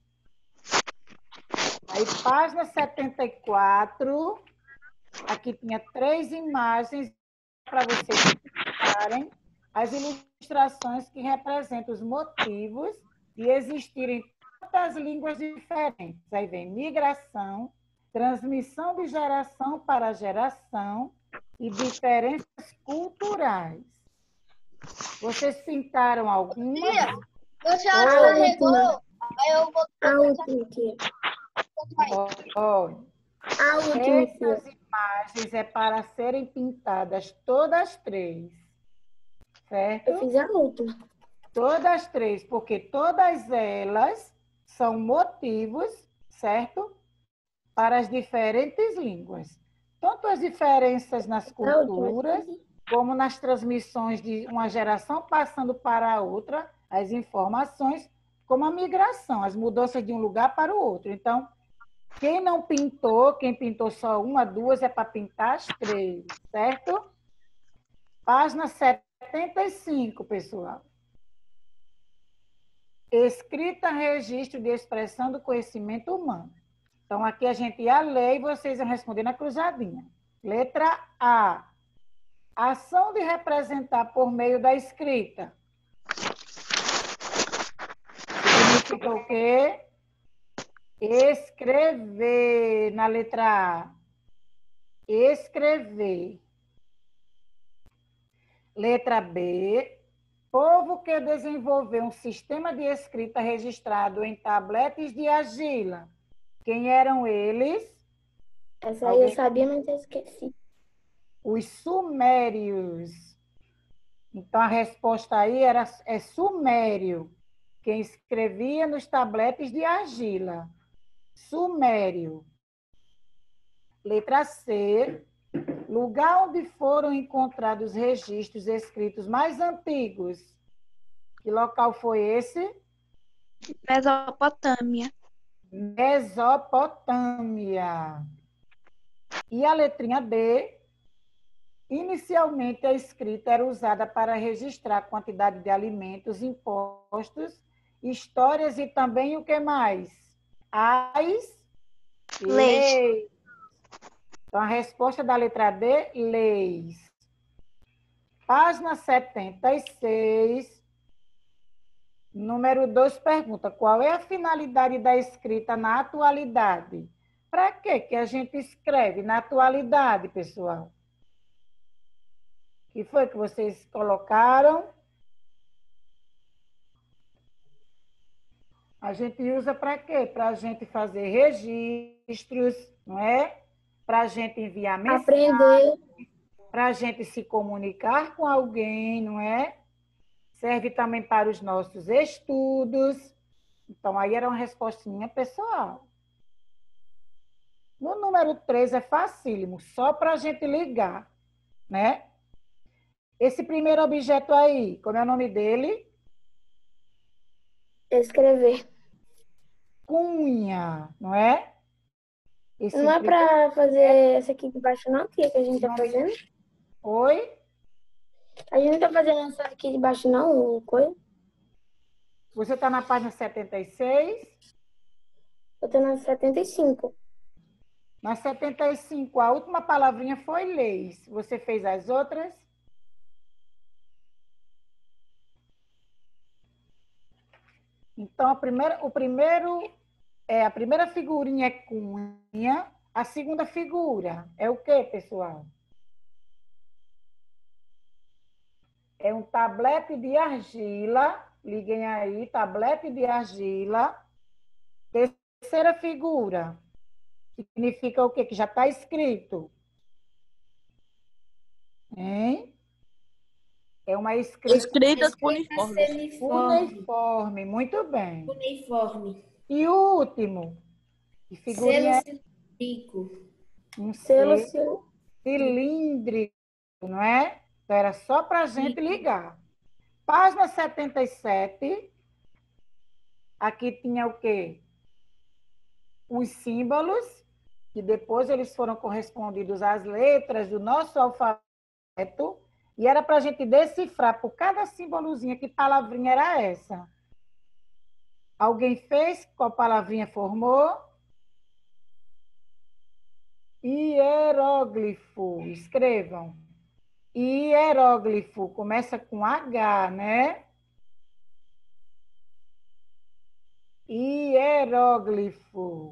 Aí, página 74, aqui tinha 3 imagens para vocês pintarem as ilustrações que representam os motivos de existirem tantas línguas diferentes. Aí vem migração, transmissão de geração para geração e diferenças culturais. Vocês pintaram algumas? A senhora carregou, aí eu vou... A última aqui. Olha, A última aqui. essas imagens é para serem pintadas todas 3, certo? Eu fiz a última. Todas 3, porque todas elas são motivos, certo? Para as diferentes línguas. Tanto as diferenças nas culturas, como nas transmissões de uma geração passando para a outra, as informações, como a migração, as mudanças de um lugar para o outro. Então, quem não pintou, quem pintou só 1, 2, é para pintar as 3, certo? Página 75, pessoal. Escrita, registro de expressão do conhecimento humano. Então, aqui a gente ia ler e vocês iam responder na cruzadinha. Letra A. Ação de representar por meio da escrita. Significa o quê? Escrever, na letra A. Escrever. Letra B. Povo que desenvolveu um sistema de escrita registrado em tabletes de argila. Quem eram eles? Essa aí eu sabia, mas eu esqueci. Os sumérios. Então, a resposta aí é sumério. Quem escrevia nos tabletes de argila. Sumério. Letra C. Lugar onde foram encontrados registros escritos mais antigos. Que local foi esse? Mesopotâmia. Mesopotâmia. E a letrinha D. Inicialmente, a escrita era usada para registrar a quantidade de alimentos, impostos, histórias e também o que mais? As leis. Então, a resposta da letra D, leis. Página 76, número 2 pergunta: qual é a finalidade da escrita na atualidade? Para que a gente escreve na atualidade, pessoal? O que foi que vocês colocaram? A gente usa para quê? Para a gente fazer registros, não é? Para a gente enviar mensagem, Aprender. para a gente se comunicar com alguém, não é? Serve também para os nossos estudos. Então, aí era uma respostinha pessoal. No número 3 é facílimo, só para a gente ligar, né? Esse primeiro objeto aí, como é o nome dele? Escrever. Cunha, não é? Esse Não é para fazer essa aqui de baixo, não, tia, que a gente tá fazendo? Oi? A gente não tá fazendo essa aqui de baixo, não, coisa? Você está na página 76? Eu tô na 75. Na 75, a última palavrinha foi leis. Você fez as outras? Então, a primeira figurinha é cunha. A segunda figura é o quê, pessoal? É um tablete de argila. Liguem aí, tablete de argila. Terceira figura. Significa o quê? Que já está escrito. Hein? É uma escrita Escritas cuneiformes. cuneiforme. Muito bem. Cuneiforme. E o último? Que figurinha Selo cilíndrico. um Selo cilíndrico, não é? Então, era só para a gente ligar. Página 77. Aqui tinha o quê? Os símbolos, que depois eles foram correspondidos às letras do nosso alfabeto. E era para a gente decifrar por cada símbolozinho que palavrinha era essa. Alguém fez? Qual palavrinha formou? Hieróglifo. Escrevam. Hieróglifo. Começa com H, né? Hieróglifo.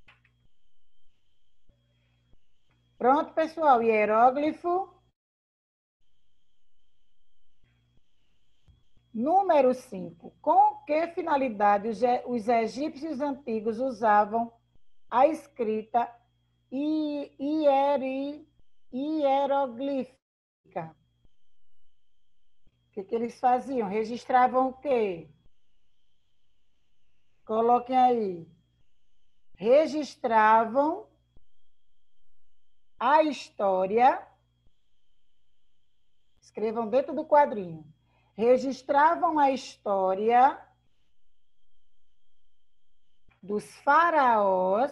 Pronto, pessoal. Hieróglifo. Número 5. Com que finalidade os egípcios antigos usavam a escrita hieroglífica? O que eles faziam? Registravam o quê? Coloquem aí. Registravam a história. Escrevam dentro do quadrinho. Registravam a história dos faraós,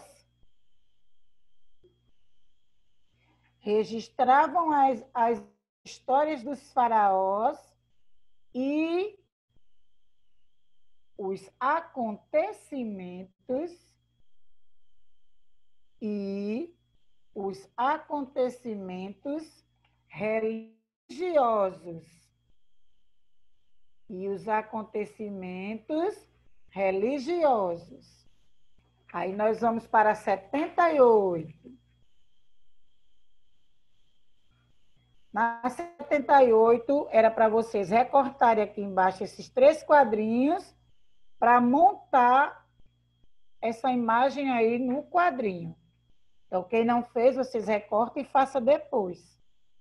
registravam as histórias dos faraós e os acontecimentos religiosos. E os acontecimentos religiosos. Aí nós vamos para 78. Na 78, era para vocês recortarem aqui embaixo esses 3 quadrinhos para montar essa imagem aí no quadrinho. Então, quem não fez, vocês recortem e faça depois.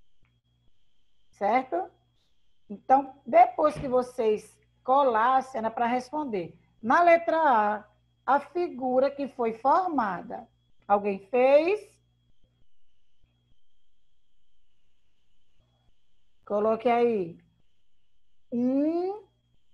Certo? Então, depois que vocês colassem, era para responder. Na letra A figura que foi formada. Alguém fez? Coloque aí. Um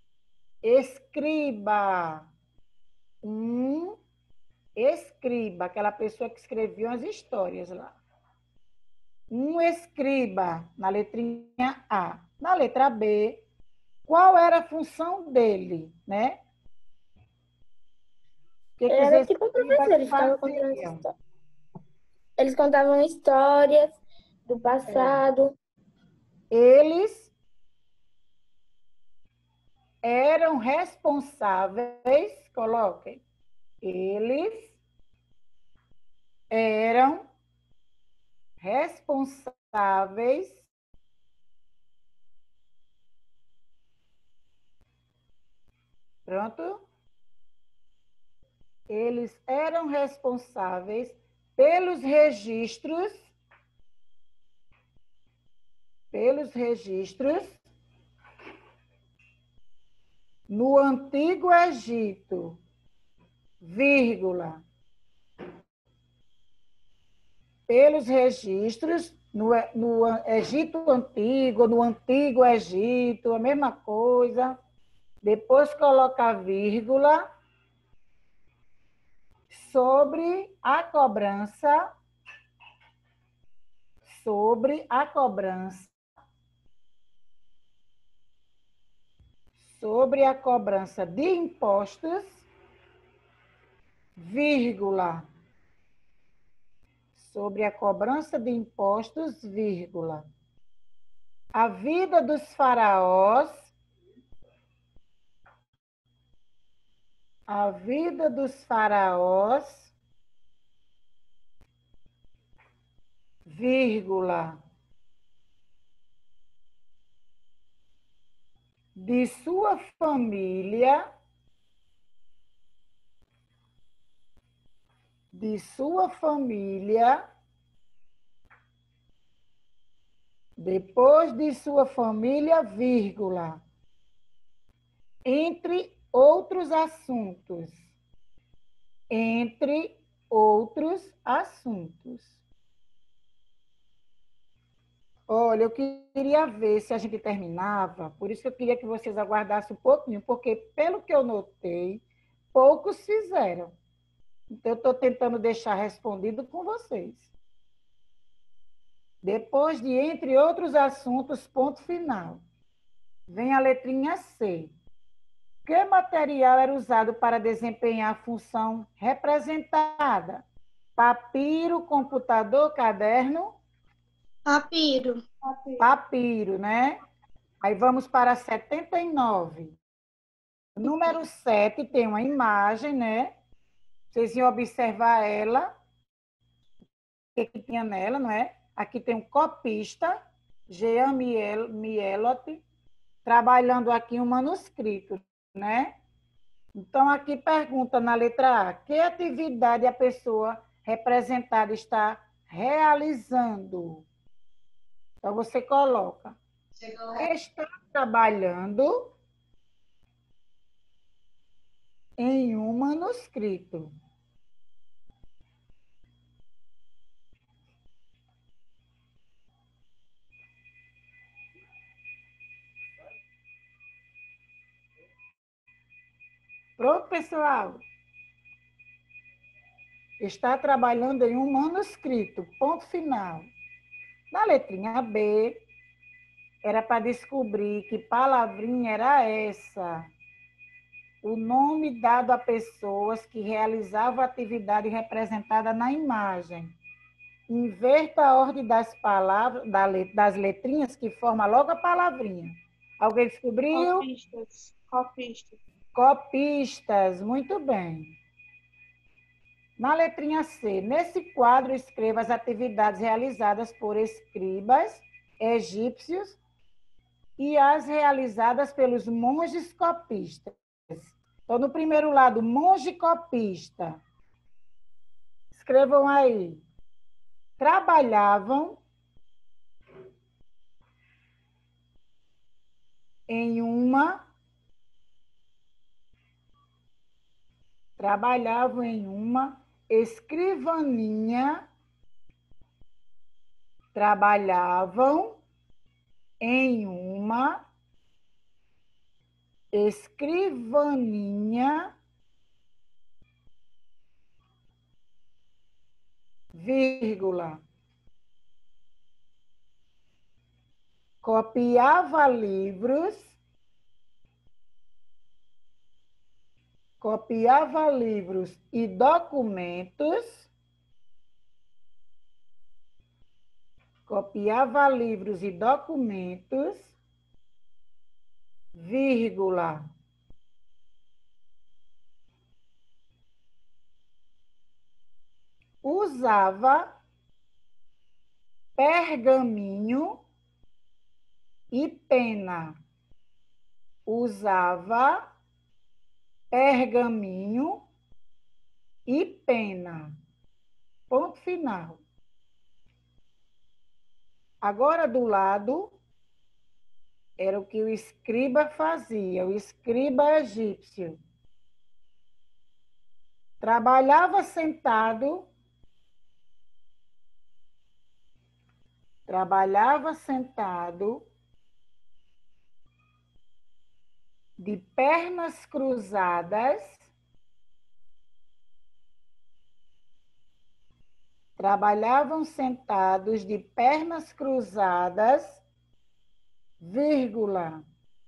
escriba. Um escriba, aquela pessoa que escrevia as histórias lá. Um escriba, na letrinha A. Na letra B, qual era a função dele, né? Era tipo um professor, ele ficava contando essa história. Eles contavam histórias do passado. Eles eram responsáveis, coloquem, eles eram responsáveis pronto? Eles eram responsáveis pelos registros no Antigo Egito, vírgula, pelos registros no Egito Antigo, no Antigo Egito, a mesma coisa. Depois coloca vírgula sobre a cobrança de impostos, vírgula, sobre a cobrança de impostos, vírgula, a vida dos faraós, vírgula, de sua família, depois de sua família, vírgula, entre outros assuntos. Olha, eu queria ver se a gente terminava, por isso que eu queria que vocês aguardassem um pouquinho, porque, pelo que eu notei, poucos fizeram. Então, eu estou tentando deixar respondido com vocês. Depois de entre outros assuntos, ponto final. Vem a letrinha C. Que material era usado para desempenhar a função representada? Papiro, computador, caderno? Papiro. Papiro, né? Aí vamos para 79. O número 7 tem uma imagem, né? Vocês iam observar ela. O que tinha nela, não é? Aqui tem um copista, Jean Mielot, trabalhando aqui um manuscrito, né? Então, aqui pergunta na letra A, que atividade a pessoa representada está realizando? Então, você coloca, está trabalhando em um manuscrito. Pronto, pessoal? Está trabalhando em um manuscrito, ponto final. Na letrinha B, era para descobrir que palavrinha era essa. O nome dado a pessoas que realizavam a atividade representada na imagem. Inverta a ordem das palavras, das letrinhas que forma logo a palavrinha. Alguém descobriu? Copistas. Copistas, muito bem. Na letrinha C, nesse quadro, escreva as atividades realizadas por escribas egípcios e as realizadas pelos monges copistas. Então, no primeiro lado, monge copista. Escrevam aí. Trabalhavam em uma escrivaninha, trabalhavam em uma escrivaninha, vírgula, copiava livros e documentos copiava livros e documentos, vírgula, usava pergaminho e pena. Usava pergaminho e pena. Ponto final. Agora, do lado, era o que o escriba fazia, o escriba egípcio. Trabalhava sentado de pernas cruzadas, trabalhavam sentados de pernas cruzadas, vírgula,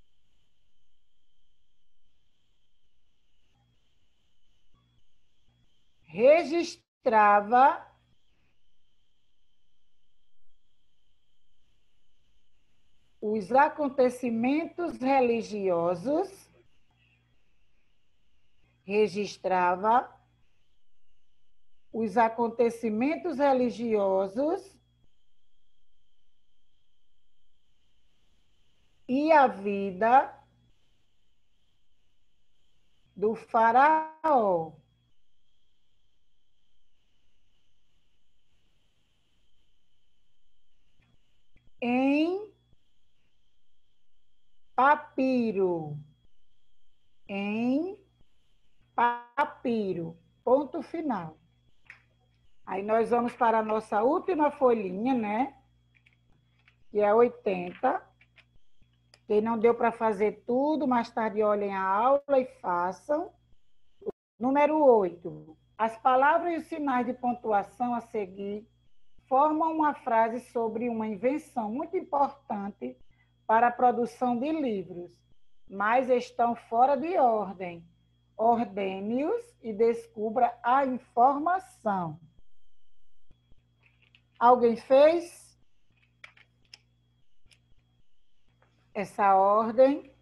registrava os acontecimentos religiosos, registrava os acontecimentos religiosos e a vida do faraó. Em papiro. Em papiro. Ponto final. Aí nós vamos para a nossa última folhinha, né? Que é 80. Quem não deu para fazer tudo, mais tarde olhem a aula e façam. Número 8. As palavras e os sinais de pontuação a seguir formam uma frase sobre uma invenção muito importante para a produção de livros, mas estão fora de ordem. Ordene-os e descubra a informação. Alguém fez essa ordem?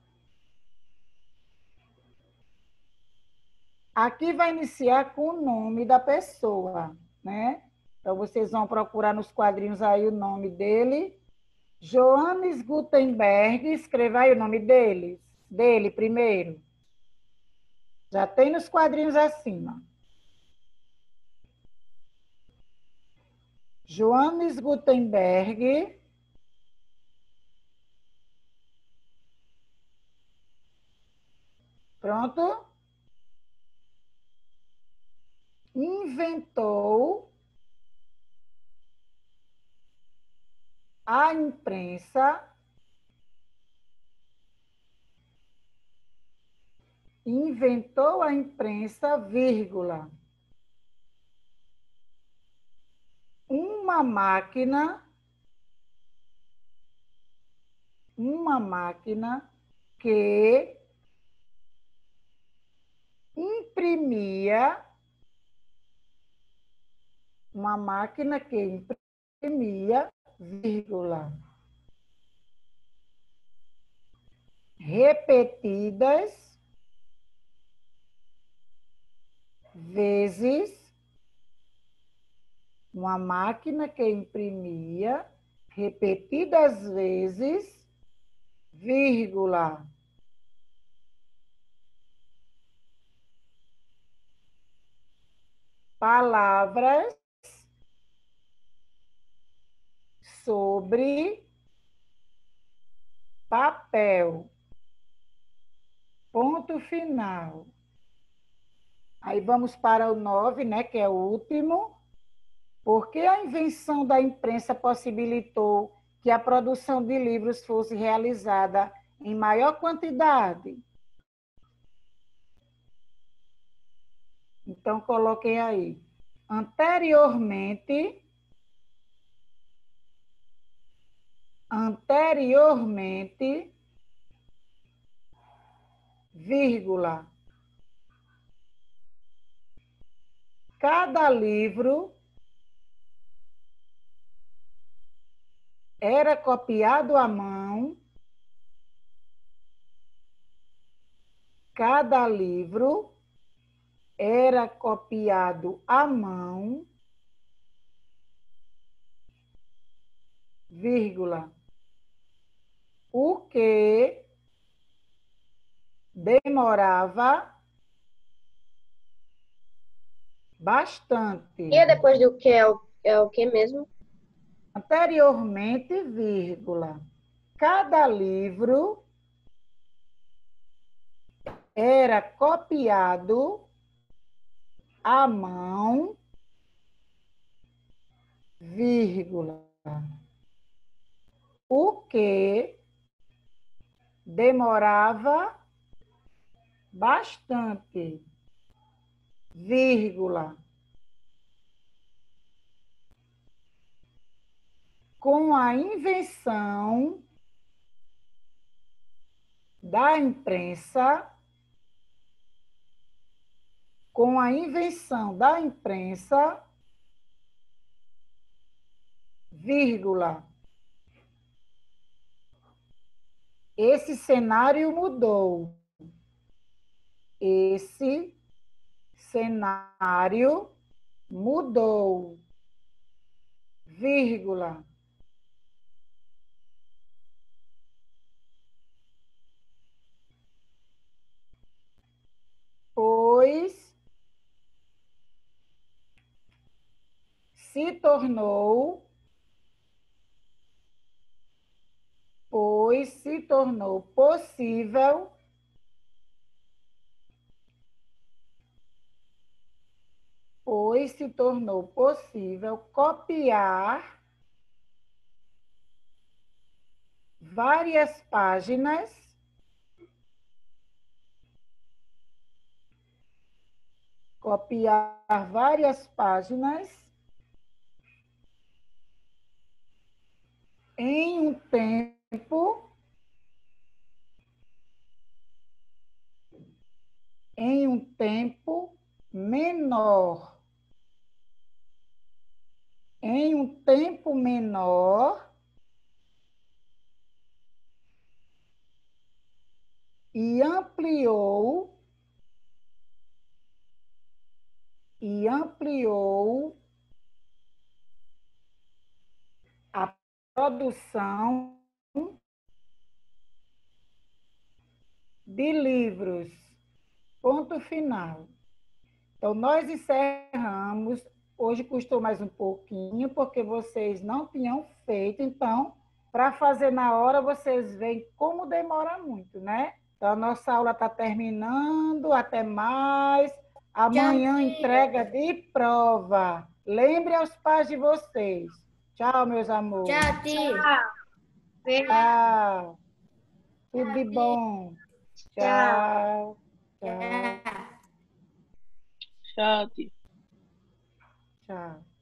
Aqui vai iniciar com o nome da pessoa, né? Então, vocês vão procurar nos quadrinhos aí o nome dele. Johannes Gutenberg, escreva aí o nome dele primeiro. Já tem nos quadrinhos acima. Johannes Gutenberg. Pronto? Inventou a imprensa. Inventou a imprensa, vírgula. Uma máquina que imprimia, vírgula, repetidas vezes, uma máquina que imprimia repetidas vezes, vírgula, palavras sobre papel. Ponto final. Aí vamos para o 9, né, que é o último. Porque a invenção da imprensa possibilitou que a produção de livros fosse realizada em maior quantidade. Então, coloquem aí. Anteriormente, vírgula, cada livro era copiado à mão. Cada livro era copiado à mão, vírgula, o que demorava bastante. E depois do que é o que mesmo? Anteriormente, vírgula, cada livro era copiado à mão, vírgula, o que demorava bastante, vírgula, com a invenção da imprensa, vírgula, esse cenário mudou. Esse cenário mudou, vírgula. Pois se tornou possível copiar várias páginas em um tempo menor. E ampliou a produção de livros. Ponto final. Então, nós encerramos. Hoje custou mais um pouquinho, porque vocês não tinham feito. Então, para fazer na hora, vocês veem como demora muito, né? Então, a nossa aula está terminando. Até mais. Amanhã, entrega de prova. Lembre aos pais de vocês. Tchau, meus amores. Tchau, tia. Tchau. Tudo de bom. Tchau. Tchau. Tchau, tia. Tchau.